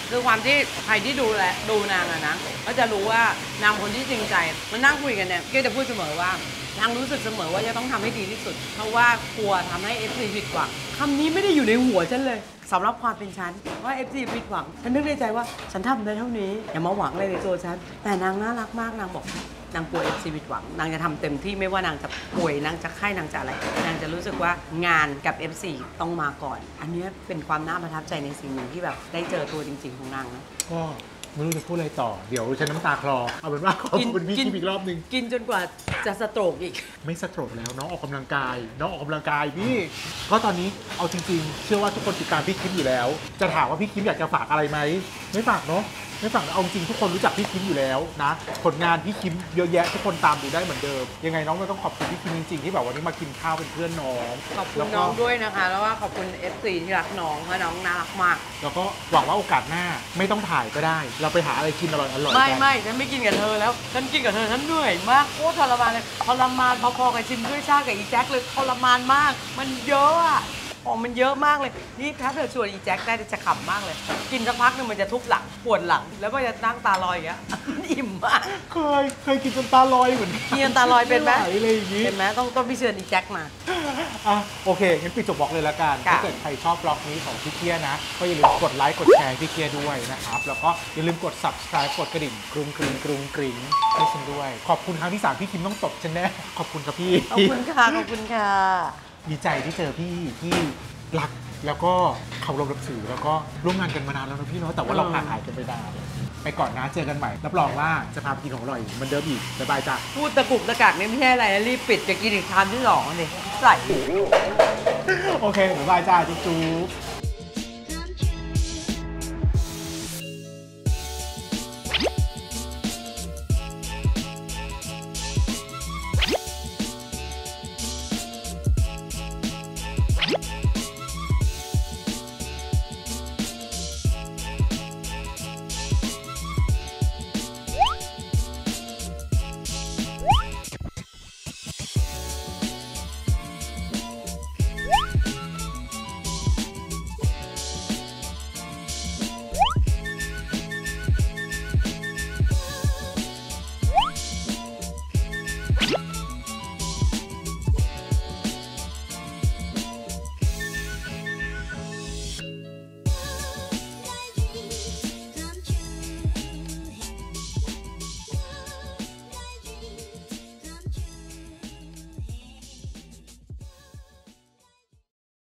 คือความที่ใครที่ดูนางอะนะก็จะรู้ว่านางคนที่จริงใจมันนั่งคุยกันเนี่ยก็จะพูดเสมอว่านางรู้สึกเสมอว่าจะต้องทำให้ดีที่สุดเพราะว่ากลัวทำให้ FC ผิดหวังคำนี้ไม่ได้อยู่ในหัวฉันเลยสำหรับความเป็นฉันว่า FC ผิดหวังฉันนึกในใจว่าฉันทำได้เท่านี้อย่ามาหวังเลยในตัวฉันแต่นางน่ารักมากนางบอกนางกลัว FC ผิดหวังนางจะทำเต็มที่ไม่ว่านางจะป่วยนางจะไข้นางจะอะไรนางจะรู้สึกว่างานกับ FC ต้องมาก่อน อันนี้เป็นความน่าประทับใจในสิ่งหนึ่งที่แบบได้เจอตัวจริงๆของนางนะก็ไม่รู้จะพูดอะไรต่อเดี๋ยวฉันน้ำตาคลอเอาเป็นว่าขอบคุณพี่คิมอีกรอบนึงกินจนกว่าจะสโตรกอีกไม่สโตรกแล้วน้องออกกำลังกายน้องออกกำลังกายพี่ก็ตอนนี้เอาจริงๆเชื่อว่าทุกคนติดตามพี่คิมอยู่แล้วจะถามว่าพี่คิมอยากจะฝากอะไรไหมไม่ฝากเนาะไม่ฝากเอาจริงทุกคนรู้จักพี่คิมอยู่แล้วนะผลงานพี่คิมเยอะแยะทุกคนตามดูได้เหมือนเดิมยังไงน้องก็ต้องขอบคุณพี่คิมจริงๆที่แบบวันนี้มากินข้าวเป็นเพื่อนน้องขอบคุณน้องด้วยนะคะแล้วว่าขอบคุณ FC ที่รักน้องเพราะน้องน่ารักมากแล้วก็หวังว่าโอกาสหน้าไม่ต้องถ่ายก็ได้ เราไปหาอะไรกินอร่อยๆกันไม่ฉันไม่กินกับเธอแล้วฉันกินกับเธอฉันเหนื่อยมากโคตรทรมานเลยทรมานพอๆกับชิมด้วยชากับอีแจ็คเลยทรมานมากมันเยอะอะของมันเยอะมากเลยนี่ถ้าเธอชวนอีแจ็คได้จะขำมากเลยกินสักพักหนึงมันจะทุบหลังปวดหลังแล้วก็จะนั่งตาลอยอย่างเงี้ยมันอิ่มมากเคยกินจนตาลอยเหมือนกันกินตาลอยเป็นไหมอะไรอย่างงี้เป็นไหมต้องพี่เชิญอีแจ็คมาอ่ะโอเคงั้นปิดจบบล็อกเลยละกันค่ะถ้าเกิดใครชอบบล็อกนี้ของพี่เคียนะก็อย่าลืมกดไลค์กดแชร์พี่เคียด้วยนะครับแล้วก็อย่าลืมกด subscribe กดกระดิ่งกรุงกริงกรุงกริงให้ฉันด้วยขอบคุณครั้งที่ 3พี่คิมต้องตบฉันแน่ขอบคุณครับพี่ขอบคุณค่ะขอบคุณค่ะดีใจที่เจอพี่ที่รักแล้วก็เคารพนับถือแล้วก็ร่วมงานกันมานานแล้วนะพี่เนาะแต่ว่าเราห่างหายกันไปนานไปก่อนนะเจอกันใหม่รับรองว่าจะพาไปกินของอร่อยเหมือนเดิมอีกบ๊ายบายจ้ะพูดตะกุกตะกักนี่ไม่ใช่อะไรนะรีบปิดจะกินอีกชามที่สองเลยใส่โอเคบ๊ายบายจ้าจุ๊บ